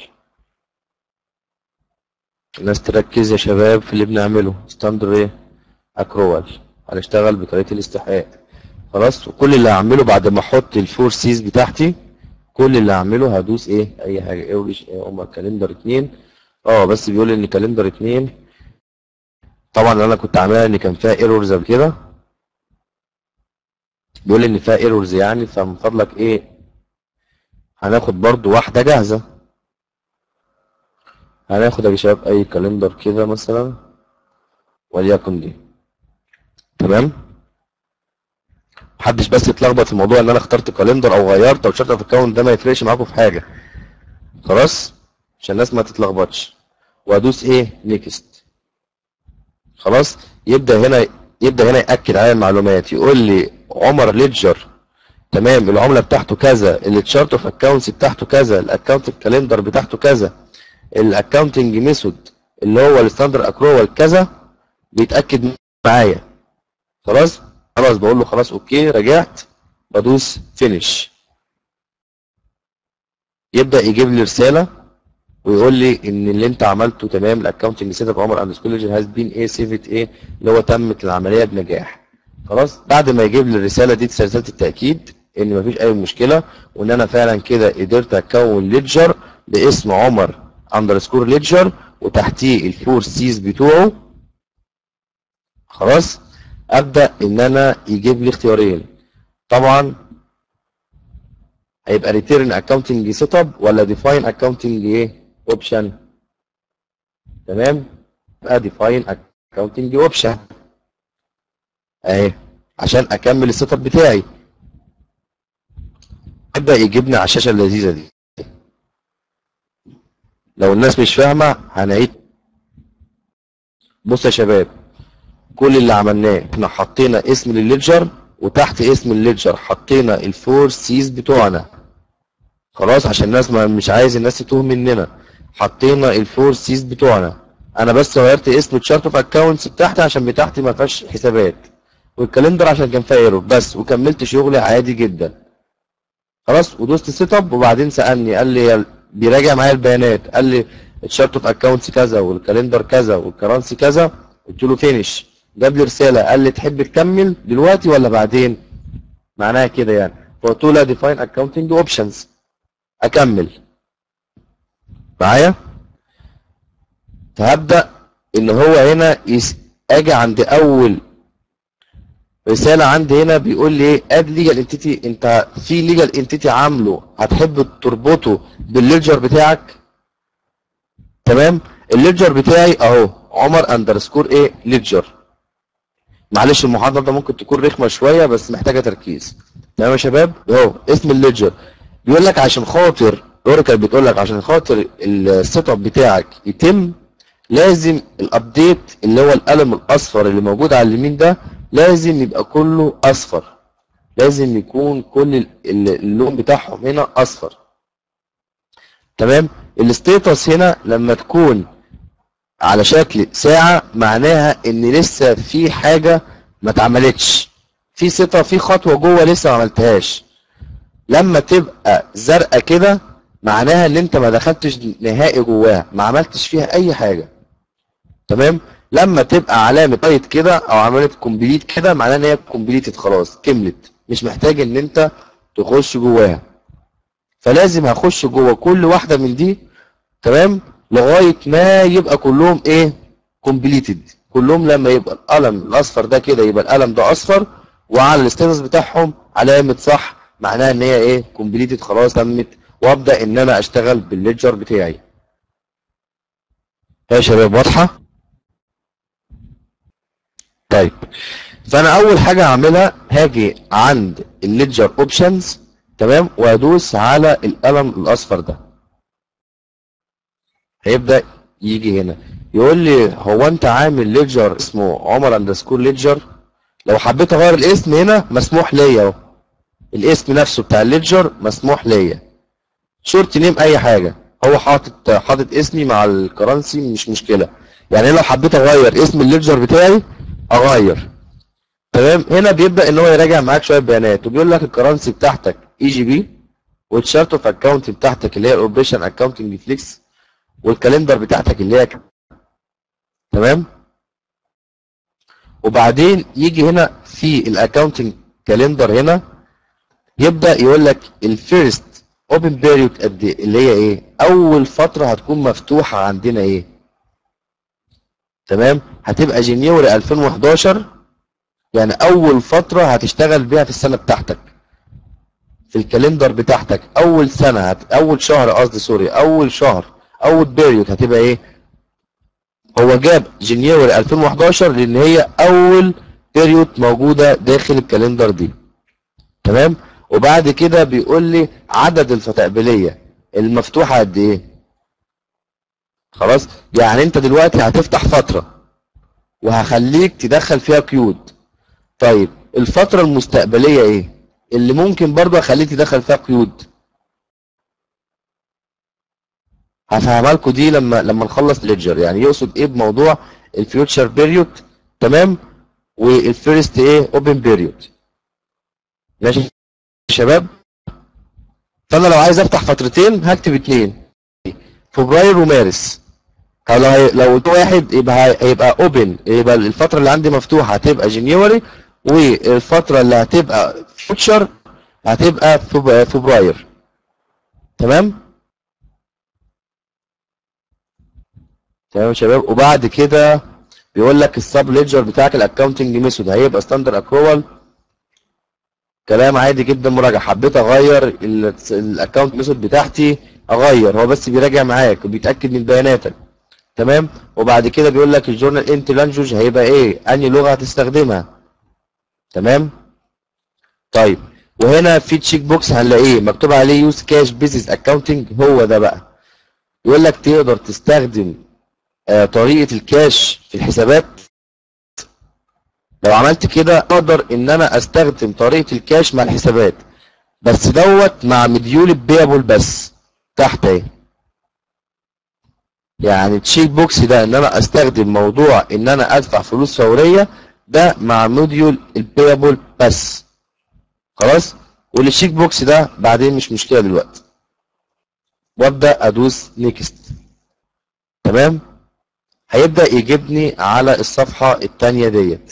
A: الناس تركز يا شباب في اللي بنعمله. ستاندرد ايه؟ اكرول. هنشتغل بطريقة الاستحقاق خلاص. وكل اللي هعمله بعد ما احط الفور سيز بتاعتي، كل اللي هعمله هدوس ايه؟ اي حاجه. ايه هما كالندر اتنين. اه بس بيقول ان كالندر اتنين طبعا انا كنت عاملها ان كان فيها ايرورز قبل كده. بيقول ان فيها ايرورز يعني، فمن فضلك ايه؟ هناخد برضو واحده جاهزه. هناخد يا شباب اي كالندر كده مثلا، وليكن دي. تمام، محدش بس يتلخبط في موضوع ان انا اخترت كالندر او غيرت او شرط في الكاونت، ده ما يفرقش معاكم في حاجه خلاص، عشان الناس ما تتلخبطش. وادوس ايه؟ نيكست. خلاص. يبدا هنا يبدا هنا ياكد على المعلومات، يقول لي عمر ليدجر تمام، العمله بتاعته كذا، التشارت اوف اكونتس بتاعته كذا، الاكونت كالندر بتاعته كذا، الاكونتنج ميثود اللي هو الستاندر اكروال كذا، بيتاكد معايا. خلاص خلاص بقول له خلاص اوكي، رجعت بدوس فينيش. يبدا يجيب لي رساله ويقول لي ان اللي انت عملته تمام، الاكونتنج سيت اب عمر اندرسكور ليدجر هاز بين ايه سيفت ايه، اللي هو تمت العمليه بنجاح. خلاص. بعد ما يجيب لي الرساله دي، رساله التاكيد ان مفيش اي مشكله، وان انا فعلا كده قدرت اكون ليدجر باسم عمر اندرسكور ليدجر وتحتيه الفور سيز بتوعه. خلاص. ابدا ان انا يجيب لي اختيارين. طبعا هيبقى ريتيرن اكونتنج سيت اب ولا ديفاين اكونتنج ايه اوبشن. تمام، يبقى ديفاين اكونتنج اوبشن اهي عشان اكمل السيت اب بتاعي. ابدا يجيبني على الشاشه اللذيذه دي. لو الناس مش فاهمه هنعيد. بص يا شباب، كل اللي عملناه احنا حطينا اسم للليدجر، وتحت اسم الليدجر حطينا الفور سيز بتوعنا. خلاص، عشان الناس ما مش عايز الناس تتوه مننا. حطينا الفور سيز بتوعنا. انا بس غيرت اسم الشارت اوف اكونتس بتاعتي عشان بتاعتي ما فيهاش حسابات، والكالندر عشان كان فيها ايرور بس، وكملت شغلي عادي جدا. خلاص. ودوست سيت اب، وبعدين سالني قال لي بيراجع معايا البيانات، قال لي الشارت اوف اكونتس كذا والكالندر كذا والكرنسي كذا. قلت له فينيش. جاب لي رساله قال لي تحب تكمل دلوقتي ولا بعدين؟ معناها كده يعني. فقلت له لا، ديفاين اكونتنج اوبشنز، اكمل معايا. فهبدا ان هو هنا يس... اجي عند اول رساله عندي هنا بيقول لي ايه؟ اد ليجال انتيتي. انت في ليجال انتيتي عامله هتحب تربطه بالليدجر بتاعك. تمام، الليدجر بتاعي اهو عمر اندرسكور ايه ليدجر. معلش المحاضره ده ممكن تكون رخمه شويه بس محتاجه تركيز. تمام يا شباب، اهو اسم الليدجر. بيقول لك عشان خاطر اوراكل، بتقول لك عشان خاطر السيت اب بتاعك يتم، لازم الابديت اللي هو القلم الاصفر اللي موجود على اليمين ده لازم يبقى كله اصفر. لازم يكون كل اللون بتاعهم هنا اصفر. تمام. الستيتس هنا لما تكون على شكل ساعة معناها ان لسه في حاجة ما اتعملتش، في سيطة، في خطوة جوه لسه ما عملتهاش. لما تبقى زرقاء كده معناها ان انت ما دخلتش نهائي جواها، ما عملتش فيها اي حاجة. تمام. لما تبقى علامة لايت كده او علامة كومبليت كده معناها ان هي كومبليتد خلاص، كملت، مش محتاج ان انت تخش جواها. فلازم هخش جوه كل واحدة من دي. تمام، لغايه ما يبقى كلهم ايه؟ كومبليتد. كلهم لما يبقى القلم الاصفر ده كده يبقى القلم ده اصفر، وعلى الستاتس بتاعهم علامه صح، معناها ان هي ايه؟ كومبليتد خلاص، تمت. وابدا ان انا اشتغل بالليدجر بتاعي. يا شباب واضحه؟ طيب، فانا اول حاجه هعملها هاجي عند الليدجر اوبشنز. تمام، وادوس على القلم الاصفر ده. هيبدا يجي هنا يقول لي هو انت عامل ليدجر اسمه عمر اندرسكور ليدجر؟ لو حبيت اغير الاسم هنا مسموح ليا اهو، الاسم نفسه بتاع الليدجر مسموح ليا. شورت نيم اي حاجه، هو حاطط حاطط اسمي مع الكرنسي مش مشكله. يعني لو حبيت اغير اسم الليدجر بتاعي اغير. تمام. هنا بيبدا ان هو يراجع معاك شويه بيانات، وبيقول لك الكرنسي بتاعتك اي جي بي، والشارت اوف اكونت بتاعتك اللي هي الاوبريشن اكونتنج فليكس، والكالندر بتاعتك اللي هي ك... تمام. وبعدين يجي هنا في الاكونتنج كالندر هنا يبدا يقول لك الفيرست اوبن بيريود قد ايه، اللي هي ايه، اول فتره هتكون مفتوحه عندنا ايه. تمام. هتبقى جنيوري ألفين وحداشر، يعني اول فتره هتشتغل بيها في السنه بتاعتك في الكالندر بتاعتك. اول سنه هت... اول شهر قصدي سوري اول شهر اول بيريود هتبقى ايه. هو جاب جنيوري ألفين وحداشر لان هي اول بيريود موجوده داخل الكالندر دي. تمام. وبعد كده بيقول لي عدد الفتقبليه المفتوحه قد ايه. خلاص. يعني انت دلوقتي هتفتح فتره وهخليك تدخل فيها قيود. طيب الفتره المستقبليه ايه اللي ممكن برضه اخليك تدخل فيها قيود؟ هفهمها لكم دي لما لما نخلص ليدجر، يعني يقصد ايه بموضوع الفيوتشر بيريود. تمام. والفيرست ايه اوبن بيريود. ماشي يا شباب. فانا لو عايز افتح فترتين هكتب اتنين، فبراير ومارس. لو هي- لو قلت واحد يبقى هي- هيبقى اوبن، يبقى الفتره اللي عندي مفتوحه هتبقى جنيوري، والفتره اللي هتبقى فيوتشر هتبقى فب- فبراير. تمام. تمام يا شباب. وبعد كده بيقول لك السب ليدجر بتاعك الاكونتنج ميثود هيبقى ستاندر اكروال. كلام عادي جدا مراجعه. حبيت اغير الاكونت ميثود بتاعتي اغير، هو بس بيراجع معاك وبيتاكد من بياناتك. تمام. وبعد كده بيقول لك الجورنال انت لانجوج هيبقى ايه، انهي لغه هتستخدمها. تمام. طيب وهنا في تشيك بوكس هنلاقيه مكتوب عليه يوز كاش بيزنس اكاونتنج، هو ده بقى. يقول لك تقدر تستخدم آه طريقه الكاش في الحسابات. لو عملت كده اقدر ان انا استخدم طريقه الكاش مع الحسابات، بس دوت مع مديول البيبل بس تحت اهي. يعني التشيك بوكس ده ان انا استخدم موضوع ان انا ادفع فلوس فوريه ده مع موديول البيبل بس. خلاص. والتشيك بوكس ده بعدين مش مشكله دلوقتي. وابدا ادوس نيكست. تمام. هيبدا يجيبني على الصفحه الثانيه ديت.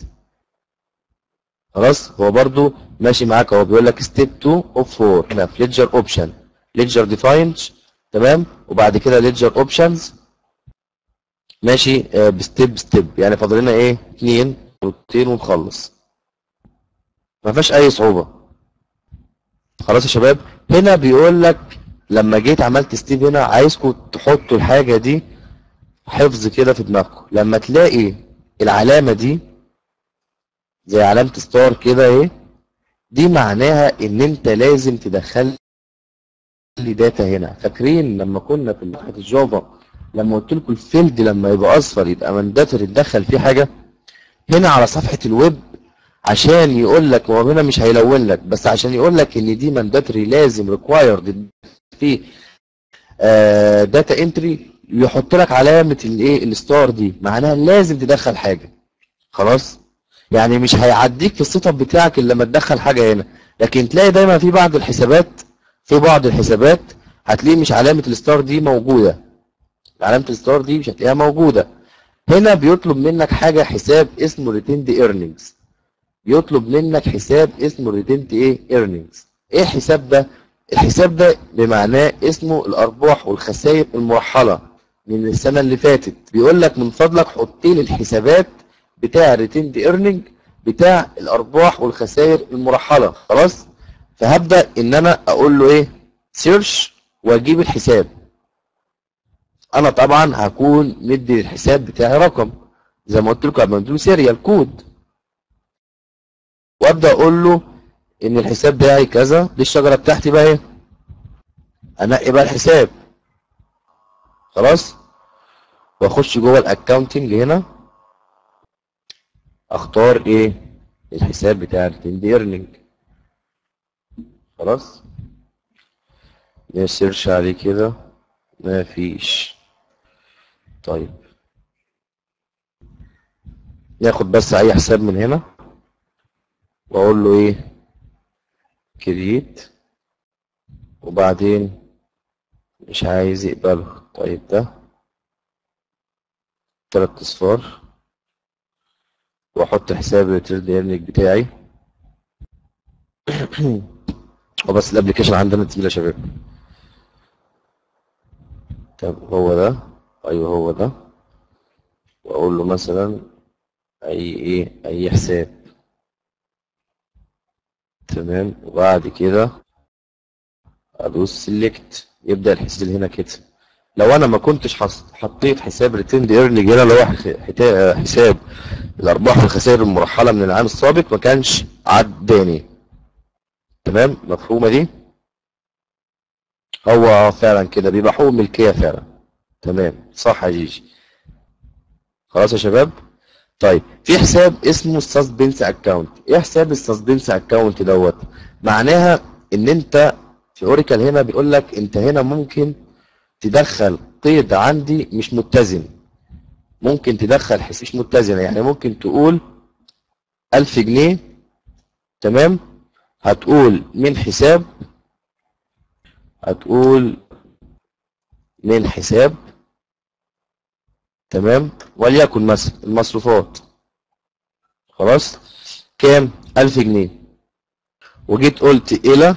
A: خلاص. هو برضو ماشي معاك، هو بيقول لك ستيب اتنين اوف اربعة هنا في ليدجر اوبشن، ليدجر ديفايند. تمام. وبعد كده ليدجر اوبشنز. ماشي آه بستيب ستيب، يعني فاضل لنا ايه اتنين نقطتين ونخلص. ما فيهاش اي صعوبه. خلاص يا شباب. هنا بيقول لك لما جيت عملت ستيب هنا عايزكم تحطوا الحاجه دي حفظ كده في دماغكم. لما تلاقي العلامه دي زي علامه ستار كده اهي، دي معناها ان انت لازم تدخل لي داتا هنا. فاكرين لما كنا في لغه الجافا لما قلت لكم الفيلد لما يبقى اصفر يبقى مانداتوري تدخل فيه حاجه؟ هنا على صفحه الويب عشان يقول لك، هو هنا مش هيلون لك بس عشان يقول لك ان دي مانداتوري لازم ريكوايرد في داتا انتري، يحط لك علامه الايه الستار دي معناها لازم تدخل حاجه. خلاص. يعني مش هيعديك في السيت اب بتاعك الا لما تدخل حاجه هنا. لكن تلاقي دايما في بعض الحسابات في بعض الحسابات هتلاقي مش علامه الستار دي موجوده، علامه الستار دي مش هتلاقيها موجوده. هنا بيطلب منك حاجه حساب اسمه ريتيند ايرنينجز، يطلب منك حساب اسمه ريتيند ايه ايرنينجز. ايه الحساب ده؟ الحساب ده بمعناه اسمه الارباح والخسائر المرحله من السنه اللي فاتت. بيقول لك من فضلك حط لي الحسابات بتاع الريتيند ايرنينج بتاع الارباح والخسائر المرحله. خلاص. فهبدا ان انا اقول له ايه سيرش واجيب الحساب. انا طبعا هكون مدي الحساب بتاعي رقم زي ما قلت لكم قبل ما اديله سيريال كود، وابدا اقول له ان الحساب بتاعي كذا. دي الشجره بتاعتي بقى ايه، انقي بقى الحساب. خلاص. واخش جوه الاكونتنج هنا اختار ايه الحساب بتاع الريتيند ايرنينج. خلاص نسيرش عليه كده مفيش. طيب ناخد بس اي حساب من هنا واقول له ايه كرييت، وبعدين مش عايز يقبله. طيب ده تلات اصفار، واحط حساب الريتيرن ايرنينج بتاعي. وبس الابلكيشن عندنا تقيل يا شباب. طب هو ده، ايوه هو ده، واقول له مثلا اي ايه اي حساب. تمام، وبعد كده ادوس سيلكت، يبدا الحساب هنا كده. لو انا ما كنتش حطيت حساب ريتيند ايرنينج هنا اللي هو حساب الارباح والخسائر المرحله من العام السابق ما كانش عداني. تمام، مفهومه دي؟ هو فعلا كده بيبقى حقوق ملكيه فعلا. تمام صح يا جيجي. خلاص يا شباب. طيب في حساب اسمه السسبنس اكونت. ايه حساب السسبنس اكونت دوت؟ معناها ان انت في اوريكل هنا بيقول لك انت هنا ممكن تدخل قيد عندي مش متزن. ممكن تدخل حساب مش متزنه، يعني ممكن تقول ألف جنيه. تمام، هتقول من حساب، هتقول من حساب. تمام، وليكن مثلا المصروفات خلاص كام؟ ألف جنيه. وجيت قلت إلى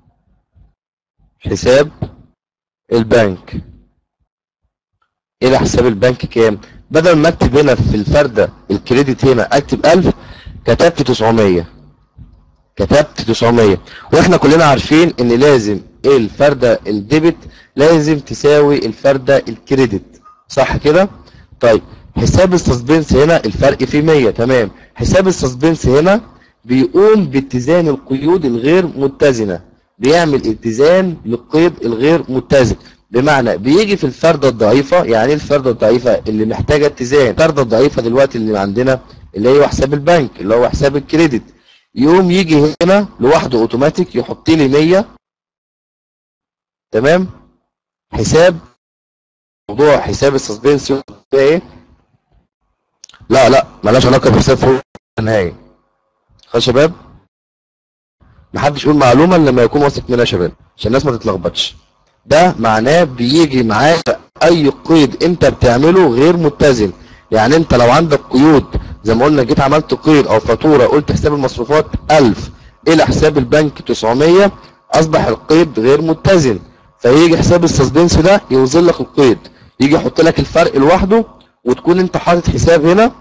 A: حساب البنك. إلى حساب البنك كام؟ بدل ما أكتب هنا في الفردة الكريدت هنا أكتب ألف، كتبت تسعمية. كتبت تسعمية. وإحنا كلنا عارفين إن لازم الفردة الديبت لازم تساوي الفردة الكريدت، صح كده؟ طيب حساب السسبنس هنا الفرق فيه مية. تمام، حساب السسبنس هنا بيقوم باتزان القيود الغير متزنة، بيعمل اتزان للقيد الغير متزن. بمعنى بيجي في الفردة الضعيفة. يعني ايه الفردة الضعيفة اللي محتاجة اتزان؟ الفردة الضعيفة دلوقتي اللي عندنا اللي هي حساب البنك اللي هو حساب الكريدت، يقوم يجي هنا لوحده اوتوماتيك يحط لي مية. تمام، حساب موضوع حساب السسبنس ايه؟ لا لا مالهاش علاقه بحساب فوق النهائي. خلاص يا شباب، محدش يقول معلومه الا لما يكون واثق منها يا شباب عشان الناس ما تتلخبطش. ده معناه بيجي معاك اي قيد انت بتعمله غير متزن. يعني انت لو عندك قيود زي ما قلنا، جيت عملت قيد او فاتوره قلت حساب المصروفات ألف الى حساب البنك تسعمية، اصبح القيد غير متزن. فيجي حساب السسبنس ده يوزن لك القيد، يجي يحط لك الفرق لوحده، وتكون انت حاطط حساب هنا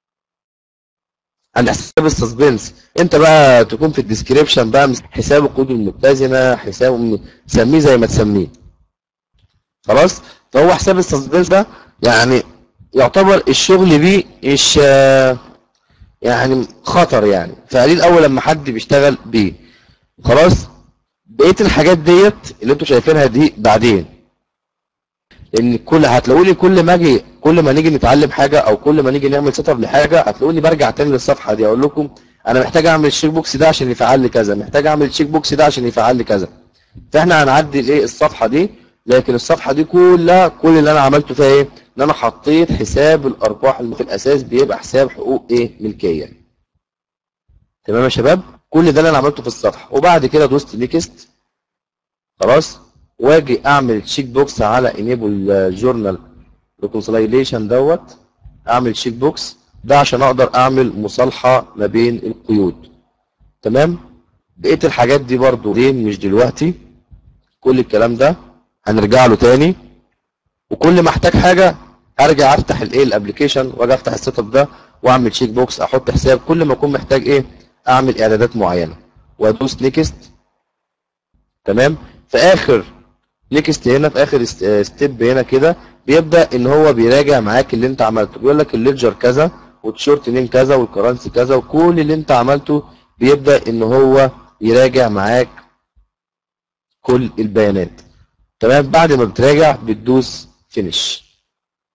A: عند حساب السسبنس. انت بقى تكون في الديسكريبشن بقى حساب القيود المتزنه، حساب سميه زي ما تسميه. خلاص، فهو حساب السسبنس ده يعني يعتبر الشغل بيه مش يعني خطر، يعني فقليل اول لما حد بيشتغل بيه. خلاص، بقيه الحاجات ديت اللي انتوا شايفينها دي بعدين، ان كل هتلاقوني كل ما اجي كل ما نيجي نتعلم حاجه او كل ما نيجي نعمل سيت اب لحاجه هتلاقوني برجع تاني للصفحه دي اقول لكم انا محتاج اعمل الشيك بوكس ده عشان يفعل لي كذا، محتاج اعمل الشيك بوكس ده عشان يفعل لي كذا. فاحنا هنعدي الايه الصفحه دي، لكن الصفحه دي كلها كل اللي انا عملته فيها ايه؟ ان انا حطيت حساب الارباح اللي في الاساس بيبقى حساب حقوق ايه ملكيه. تمام يا شباب، كل ده اللي انا عملته في الصفحه. وبعد كده دوست نيكست. خلاص، واجي اعمل تشيك بوكس على انيبل جورنال ريكونسيليشن دوت، اعمل تشيك بوكس ده عشان اقدر اعمل مصالحه ما بين القيود. تمام، بقيه الحاجات دي برضو ليه مش دلوقتي، كل الكلام ده هنرجع له تاني. وكل ما احتاج حاجه ارجع افتح الايه الابلكيشن واجي افتح السيت اب ده واعمل تشيك بوكس، احط حساب كل ما اكون محتاج ايه اعمل اعدادات معينه وادوس نيكست. تمام، في اخر نيكست هنا في اخر ستيب هنا كده بيبدا ان هو بيراجع معاك اللي انت عملته، بيقول لك الليدجر كذا والشورت نيم كذا والكرنسي كذا، وكل اللي انت عملته بيبدا ان هو يراجع معاك كل البيانات. تمام، بعد ما بتراجع بتدوس فينيش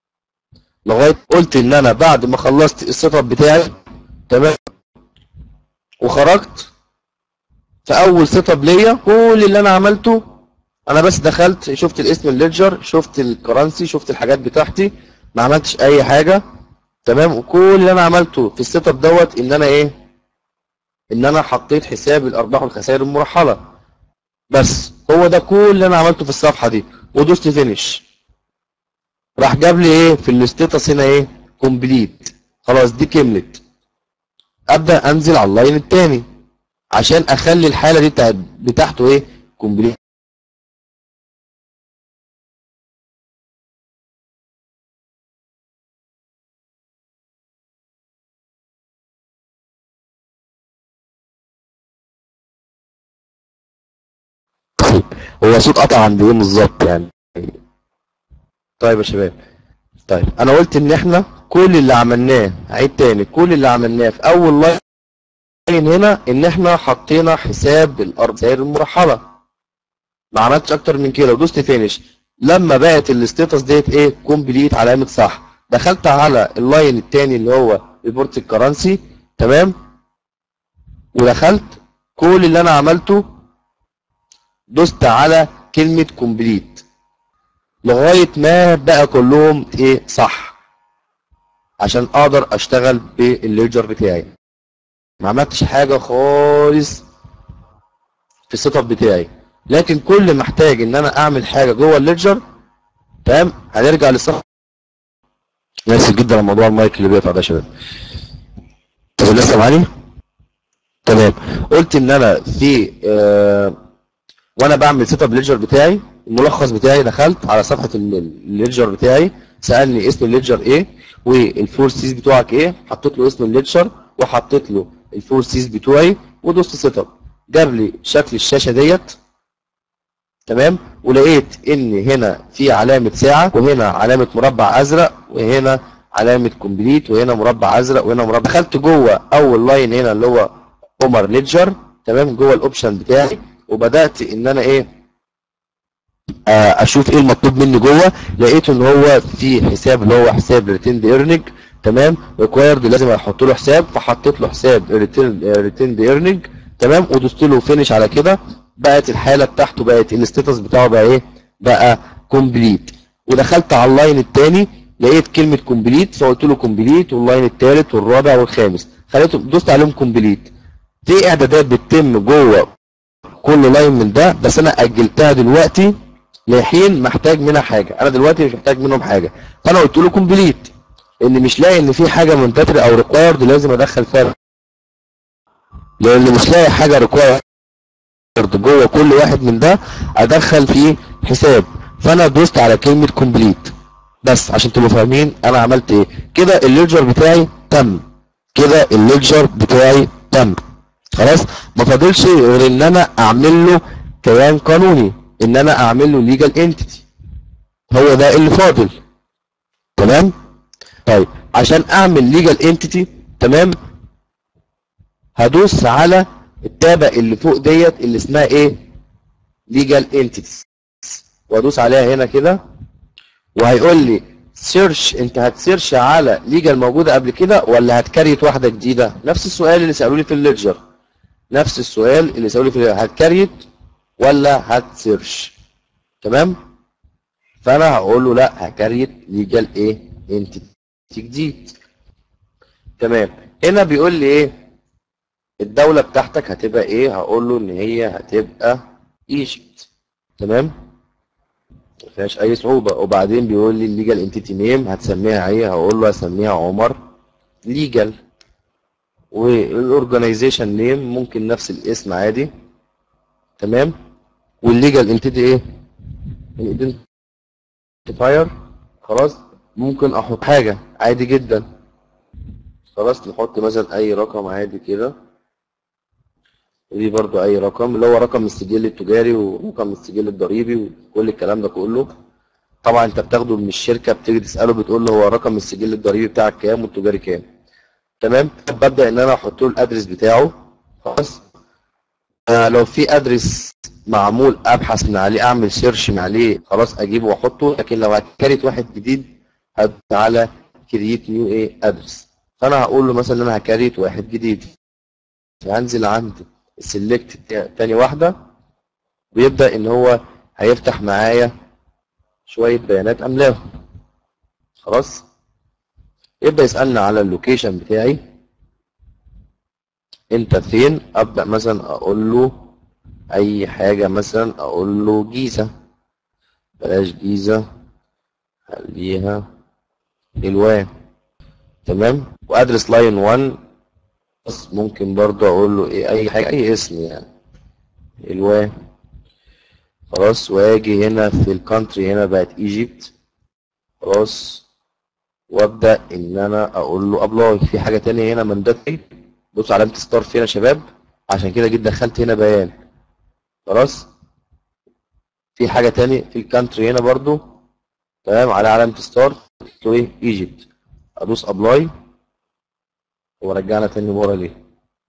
A: لغايه قلت ان انا بعد ما خلصت السيت اب بتاعي. تمام، وخرجت في اول سيت اب ليا. كل اللي انا عملته انا بس دخلت شفت الاسم الليدجر، شفت الكرنسي، شفت الحاجات بتاعتي، ما عملتش اي حاجه. تمام. وكل اللي انا عملته في السيت اب دوت ان انا ايه، ان انا حطيت حساب الارباح والخسائر المرحله. بس هو ده كل اللي انا عملته في الصفحه دي، ودوست فينيش. راح جاب لي ايه في الاستيتس هنا ايه، كومبليت. خلاص دي كملت. ابدا انزل على اللاين الثاني عشان اخلي الحاله دي بتاعت بتاعته ايه، كومبليت. هو صوت قطع عند ايه بالظبط يعني؟ طيب يا شباب، طيب انا قلت ان احنا كل اللي عملناه، عيد تاني، كل اللي عملناه في اول لاين هنا ان احنا حطينا حساب الارباح المرحله. ما عملتش اكتر من كده ودوست فينيش. لما بقت الاستيتس ديت ايه، كومبليت علامه صح، دخلت على اللاين الثاني اللي هو ريبورت الكرنسي. تمام. ودخلت كل اللي انا عملته دوست على كلمه كومبليت لغايه ما بقى كلهم ايه، صح، عشان اقدر اشتغل بالليدجر بتاعي. ما عملتش حاجه خالص في السيت اب بتاعي، لكن كل محتاج ان انا اعمل حاجه جوه الليدجر. تمام. هنرجع للصفحه. أنا اسف جدا على موضوع المايك اللي بيقطع ده يا شباب. طب لسه معاني؟ تمام. قلت ان انا في آه وانا بعمل سيت اب الليدجر بتاعي، الملخص بتاعي، دخلت على صفحه الليدجر بتاعي، سالني اسم الليدجر ايه والفور سيز بتوعك ايه، حطيت له اسم الليدجر وحطيت له الفور سيز بتوعي ودوست سيت اب. جاب لي شكل الشاشه ديت. تمام. ولقيت ان هنا في علامه ساعه، وهنا علامه مربع ازرق، وهنا علامه كومبليت، وهنا مربع ازرق، وهنا مربع. دخلت جوه اول لاين هنا اللي هو عمر ليدجر. تمام. جوه الاوبشن بتاعي، وبدات ان انا ايه، اشوف ايه المطلوب مني جوه. لقيت ان هو في حساب اللي هو حساب ريتيند ايرنينج. تمام. ريكوايرد لازم احط له حساب، فحطيت له حساب ريتيند ايرنينج. تمام. ودوست له فينش على كده. بقت الحاله بتاعته، بقت الستاتس بتاعه بقى ايه، بقى كومبليت. ودخلت على اللاين الثاني لقيت كلمه كومبليت، فقلت له كومبليت، واللاين الثالث والرابع والخامس خليته دوست عليهم كومبليت. في اعدادات بتتم جوه كل لاين من ده، بس انا اجلتها دلوقتي لحين محتاج منها حاجه. انا دلوقتي مش محتاج منهم حاجه، فانا قلت له كومبليت، ان مش لاقي ان في حاجه منتظره او ريكوايرد لازم ادخل فيها، لان مش لاقي حاجه ريكوايرد جوه كل واحد من ده ادخل فيه حساب. فانا دوست على كلمه كومبليت بس عشان تبقوا فاهمين انا عملت ايه. كده الليدجر بتاعي تم، كده الليدجر بتاعي تم. خلاص. ما فاضلش غير ان انا اعمل له كيان قانوني، ان انا اعمل له ليجال انتيتي. هو ده اللي فاضل. تمام. طيب عشان اعمل ليجال انتيتي، تمام، هدوس على التابة اللي فوق ديت اللي اسمها ايه، ليجال انتيتيز، وادوس عليها هنا كده، وهيقول لي سيرش. انت هتسيرش على ليجال موجوده قبل كده ولا هتكريت واحده جديده؟ نفس السؤال اللي سالوا لي في الليدجر، نفس السؤال اللي سالوا لي في الليدجر. هتكريت ولا هتسيرش؟ تمام. فانا هقول له لا، هكريت ليجال ايه، انتيتي جديد. تمام. هنا بيقول لي ايه الدوله بتاعتك هتبقى ايه، هقول له ان هي هتبقى ايجيبت. تمام. ما فيهاش اي صعوبه. وبعدين بيقول لي الليجال انتيتي نيم هتسميها ايه، هقول له هسميها عمر ليجال. والاورجنايزيشن نيم ممكن نفس الاسم عادي. تمام. والليجال انتيتي ايه، الايدنتيفاير. خلاص. ممكن احط حاجه عادي جدا. خلاص. نحط مثلا اي رقم عادي كده. ودي برضو اي رقم اللي هو رقم السجل التجاري ورقم السجل الضريبي وكل الكلام ده كله. طبعا انت بتاخده من الشركه، بتيجي تساله بتقول له هو رقم السجل الضريبي بتاعك كام والتجاري كام. تمام. ببدا ان انا احط له الادرس بتاعه. خلاص. آه لو في ادرس معمول ابحث من عليه، اعمل سيرش من عليه، خلاص اجيبه واحطه. لكن لو هكريت واحد جديد هدوس على كرييت نيو ايه ادرس. فانا هقول له مثلا ان انا هكريت واحد جديد. هنزل عند السلكت تاني واحده، ويبدا ان هو هيفتح معايا شويه بيانات املاهم. خلاص، يبدا يسالني على اللوكيشن بتاعي، انت فين؟ ابدا مثلا اقول له اي حاجه، مثلا اقول له جيزه، بلاش جيزه خليها الوان. تمام، وادرس لاين واحد، بس ممكن برضو اقول له ايه اي حاجه، اي اسم يعني الوان. خلاص، واجي هنا في الكانتري هنا بقت ايجيبت. خلاص، وابدا ان انا اقول له ابلاي. في حاجه تانية هنا مانداتري، بصوا علامه ستار فين يا شباب، عشان كده جيت دخلت هنا بيان. خلاص، في حاجه تانية في الكانتري هنا برضو، تمام، على علامه ستار قلت له ايه ايجيبت، ادوس ابلاي ورجعنا تاني ورا ليه.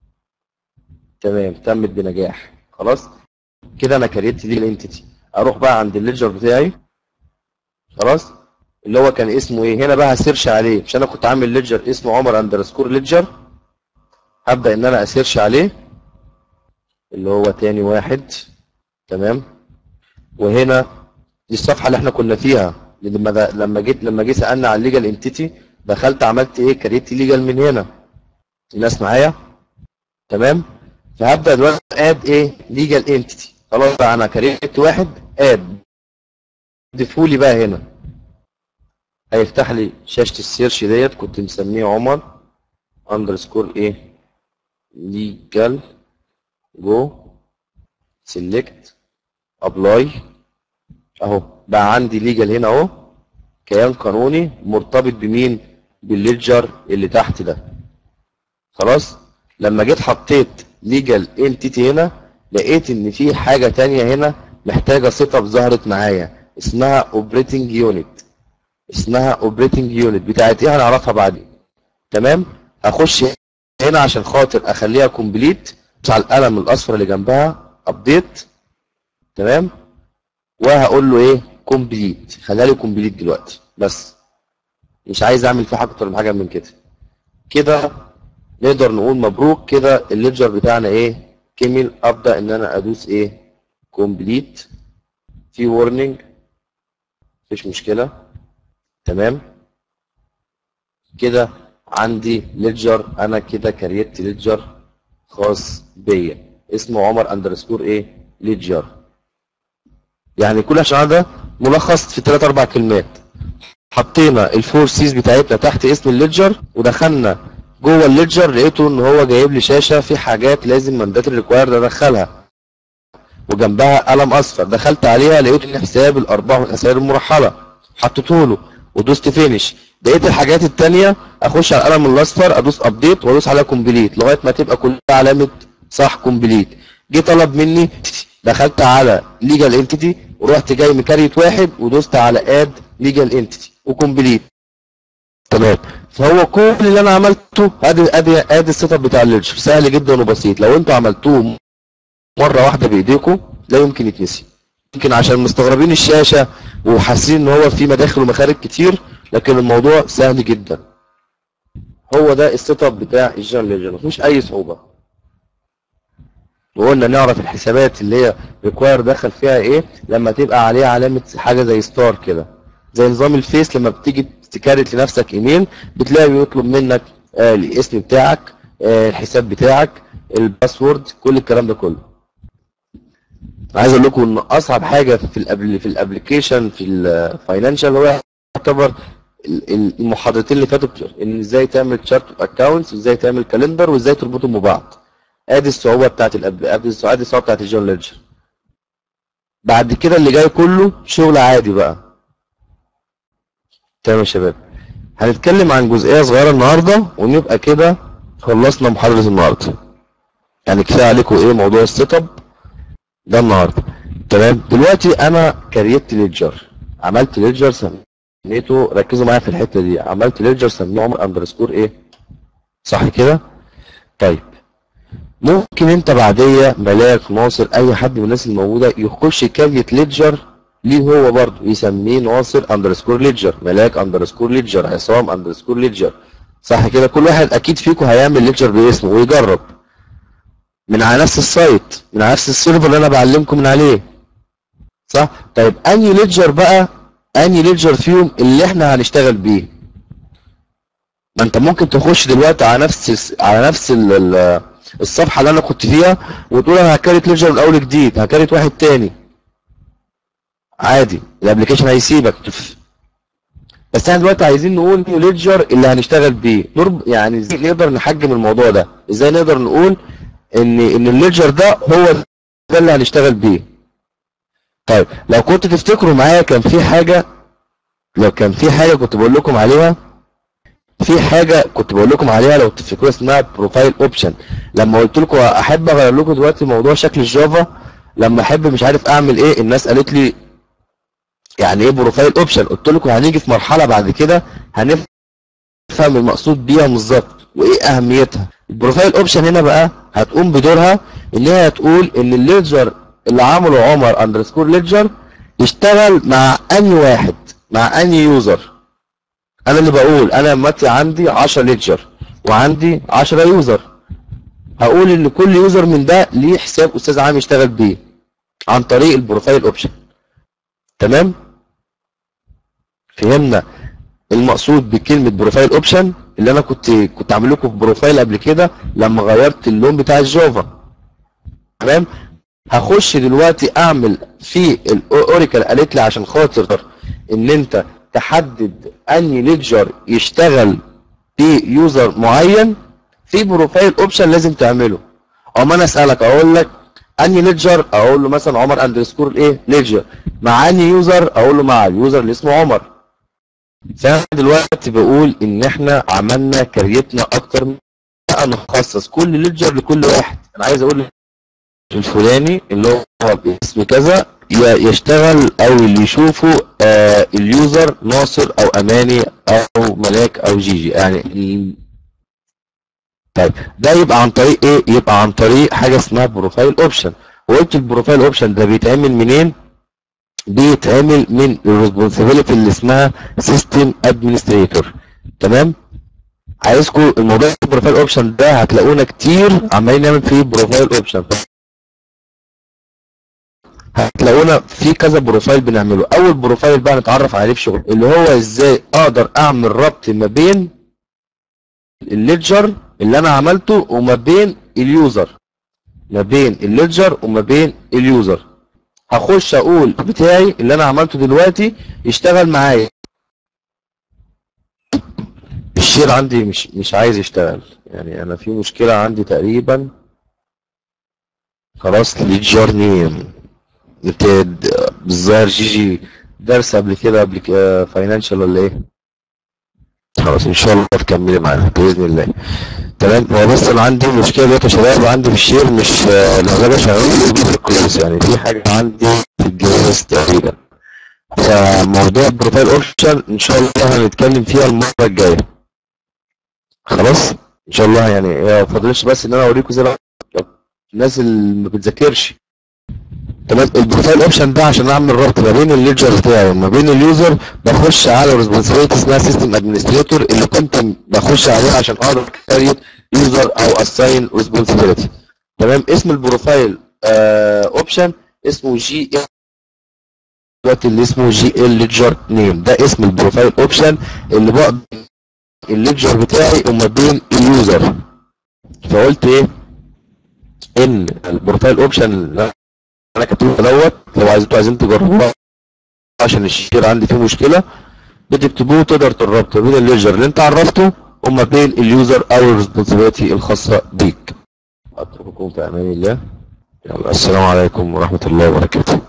A: تمام، تمت بنجاح. خلاص كده انا كريت لي الانتيتي. اروح بقى عند الليدجر بتاعي، خلاص، اللي هو كان اسمه ايه هنا بقى، هسيرش عليه، مش انا كنت عامل ليدجر اسمه عمر اندرسكور ليدجر، هبدا ان انا اسيرش عليه اللي هو تاني واحد. تمام، وهنا دي الصفحه اللي احنا كنا فيها، لما ده لما جيت لما جه سالنا على الليجال انتيتي، دخلت عملت ايه، كريت ليجال من هنا. الناس معايا؟ تمام، فهبدا دلوقتي اد ايه ليجال انتيتي. خلاص بقى انا كريت واحد، اد ضيفولي بقى هنا، هيفتح لي شاشه السيرش ديت، كنت مسميه عمر اندرسكور ايه ليجال، جو سيلكت ابلاي. اهو بقى عندي ليجال هنا اهو، كيان قانوني مرتبط بمين؟ بالليدجر اللي تحت ده. خلاص، لما جيت حطيت ليجال انتيتي هنا، لقيت ان في حاجه تانية هنا محتاجه سيت اب ظهرت معايا، اسمها اوبريتنج يونت. اسمها اوبريتنج يونت بتاعت ايه هنعرفها بعدين. تمام، هخش هنا عشان خاطر اخليها كومبليت، على القلم الاصفر اللي جنبها ابديت. تمام، وهقول له ايه كومبليت، خليها لي كومبليت دلوقتي، بس مش عايز اعمل فيه حاجه اكتر من حاجه من كده. كده نقدر نقول مبروك، كده الليدجر بتاعنا ايه كمل. ابدا ان انا ادوس ايه كومبليت، في وورنينج مفيش مشكله. تمام، كده عندي ليدجر، انا كده كريت ليدجر خاص بيا اسمه عمر اندرسكور ايه ليدجر. يعني كل عشان ده ملخص في ثلاث اربع كلمات، حطينا الفور سيز بتاعتنا تحت اسم الليدجر، ودخلنا جوه الليدجر لقيته ان هو جايب لي شاشه في حاجات لازم مانداتري ريكوايرد ادخلها، وجنبها قلم اصفر، دخلت عليها لقيت ان حساب الارباح والخسائر المرحله، حطيته له ودوست فينش. بقيت الحاجات الثانيه اخش على القلم الاصفر، ادوس ابديت وادوس على كومبليت لغايه ما تبقى كلها علامه صح كومبليت. جه طلب مني، دخلت على ليجال انتيتي ورحت جاي مكريت واحد ودوست على اد ليجال انتيتي وكومبليت. تمام، فهو كل اللي انا عملته ادي ادي ادي السيت اب بتاع الليدجر، سهل جدا وبسيط. لو انتوا عملتوه مره واحده بايديكم لا يمكن يتنسي، يمكن عشان مستغربين الشاشه وحاسين ان هو في مداخل ومخارج كتير، لكن الموضوع سهل جدا. هو ده السيت اب بتاع الجنرال ليدجر، مفيش اي صعوبه. وقلنا نعرف الحسابات اللي هي ريكواير دخل فيها ايه لما تبقى عليها علامه حاجه زي ستار كده، زي نظام الفيس لما بتيجي تكريت لنفسك ايميل بتلاقي بيطلب منك آه الاسم بتاعك، آه الحساب بتاعك، الباسورد، كل الكلام ده كله. عايز اقول لكم ان اصعب حاجه في الابل في الابلكيشن في الفاينانشال هو يعتبر المحاضرتين اللي فاتوا، ان ازاي تعمل تشارت اكونتس وازاي تعمل كالندر وازاي تربطهم ببعض. ادي الصعوبه بتاعت الأب... ادي الصعوبه بتاعت الجنرال ليدجر. بعد كده اللي جاي كله شغل عادي بقى. تمام يا شباب، هنتكلم عن جزئيه صغيره النهارده ونبقى كده خلصنا محاضره النهارده. يعني كفايه عليكم ايه موضوع السيت اب ده النهارده. تمام، دلوقتي انا كريت ليدجر، عملت ليدجر سميته، ركزوا معايا في الحته دي، عملت ليدجر سميه عمر اندرسكور ايه، صح كده؟ طيب ممكن انت بعديه ملاك ناصر اي حد من الناس الموجوده يخش كريت ليدجر ليه هو برضه يسميه ناصر اندرسكور ليدجر، ملاك اندرسكور ليدجر، عصام اندرسكور ليدجر، صح كده؟ كل واحد اكيد فيكم هيعمل ليدجر باسمه ويجرب. من على نفس السايت، من على نفس السيرفر اللي انا بعلمكم من عليه، صح؟ طيب انهي ليدجر بقى، انهي ليدجر فيهم اللي احنا هنشتغل بيه؟ ما انت ممكن تخش دلوقتي على نفس على نفس ال ال الصفحه اللي انا كنت فيها وتقول انا هكريت ليدجر من اول جديد، هكريت واحد تاني عادي، الابلكيشن هيسيبك. بس احنا دلوقتي عايزين نقول نيو ليدجر اللي هنشتغل بيه، يعني ازاي نقدر نحجم الموضوع ده؟ ازاي نقدر نقول ان ان الليدجر ده هو ده اللي هنشتغل بيه؟ طيب لو كنت تفتكروا معايا كان في حاجه، لو كان في حاجه كنت بقول لكم عليها، في حاجه كنت بقول لكم عليها لو تفتكروا اسمها بروفايل اوبشن. لما قلت لكم احب اغير لكم دلوقتي موضوع شكل الجافا، لما احب مش عارف اعمل ايه، الناس قالت لي يعني ايه بروفايل اوبشن؟ قلت لكم هنيجي في مرحله بعد كده هنفهم المقصود بيها بالظبط وايه اهميتها. البروفايل اوبشن هنا بقى هتقوم بدورها ان هي هتقول ان الليدجر اللي عمله عمر اندرسكور ليدجر يشتغل مع انهي واحد، مع انهي يوزر. انا اللي بقول انا دلوقتي عندي عشرة ليدجر وعندي عشرة يوزر، هقول ان كل يوزر من ده ليه حساب استاذ عام يشتغل بيه عن طريق البروفايل اوبشن. تمام؟ فهمنا المقصود بكلمه بروفايل اوبشن اللي انا كنت كنت عامل لكم في بروفايل قبل كده لما غيرت اللون بتاع الجافا. تمام؟ هخش دلوقتي اعمل في الاوراكل قالت لي عشان خاطر ان انت تحدد انهي ليدجر يشتغل بيوزر معين، في بروفايل اوبشن لازم تعمله. او ما انا اسالك اقول لك انهي ليدجر، اقول له مثلا عمر اندرسكور ايه ليدجر، مع انهي يوزر اقول له مع اليوزر اللي اسمه عمر. فانا دلوقتي بقول ان احنا عملنا كريتنا اكتر من نخصص كل ليدجر لكل واحد. انا عايز اقول الفلاني اللي هو باسم كذا يشتغل او اللي يشوفه آه اليوزر ناصر او اماني او ملاك او جيجي يعني. طيب ده يبقى عن طريق ايه؟ يبقى عن طريق حاجه اسمها بروفايل اوبشن. وقلت البروفايل اوبشن ده بيتعمل منين؟ بيتعمل من الريسبونسابيلتي اللي اسمها سيستم ادمنستريتور. تمام؟ عايزكم الموضوع البروفايل اوبشن ده هتلاقونا كتير عمالين نعمل فيه بروفايل اوبشن، هتلاقونا في كذا بروفايل بنعمله. اول بروفايل بقى نتعرف عليه في شغل اللي هو ازاي اقدر اعمل ربط ما بين الليدجر اللي انا عملته وما بين اليوزر، ما بين الليدجر وما بين اليوزر. هخش اقول بتاعي اللي انا عملته دلوقتي يشتغل معايا. الشير عندي مش مش عايز يشتغل، يعني انا في مشكلة عندي تقريبا. خلاص ليدجر نيم انت بالظاهر جيجي درس قبل كده قبل كده فاينانشال ولا ايه؟ خلاص ان شاء الله تكملي معانا باذن الله. تمام؟ هو بس انا عندي مشكله دلوقتي يا شباب، عندي في الشير مش الغدا شغال كويس، يعني في حاجه عندي في الجهاز تقريبا. فموضوع البروفايل اوبشن ان شاء الله هنتكلم فيها المره الجايه. خلاص ان شاء الله، يعني ما فاضلش بس ان انا اوريكم زي الناس اللي ما بتذاكرش. تمام؟ البروفايل اوبشن ده عشان اعمل ربط ما بين الليدجر بتاعي وما بين اليوزر بخش على ريسبونسابيلتي اسمها سيستم ادمنستريتور اللي كنت بخش عليها عشان اقدر كريت يوزر او اساين ريسبونسابيلتي. تمام؟ اسم البروفايل اوبشن آه اسمه جي ال دلوقتي اللي اسمه جي ال ليدجر نيم، ده اسم البروفايل اوبشن اللي بقى الليدجر بتاعي وما بين اليوزر. فقلت ايه؟ ان البروفايل اوبشن انا كاتبه دوت لو عايزين عايزين تجربوه عشان الشير عندي فيه مشكله بتكتبوه، تقدر تربط بين الليدجر اللي انت عرفته وما بين اليوزر او الريسبونسابيلتي الخاصه بيك. اترككم في امان الله. يلا السلام عليكم ورحمه الله وبركاته.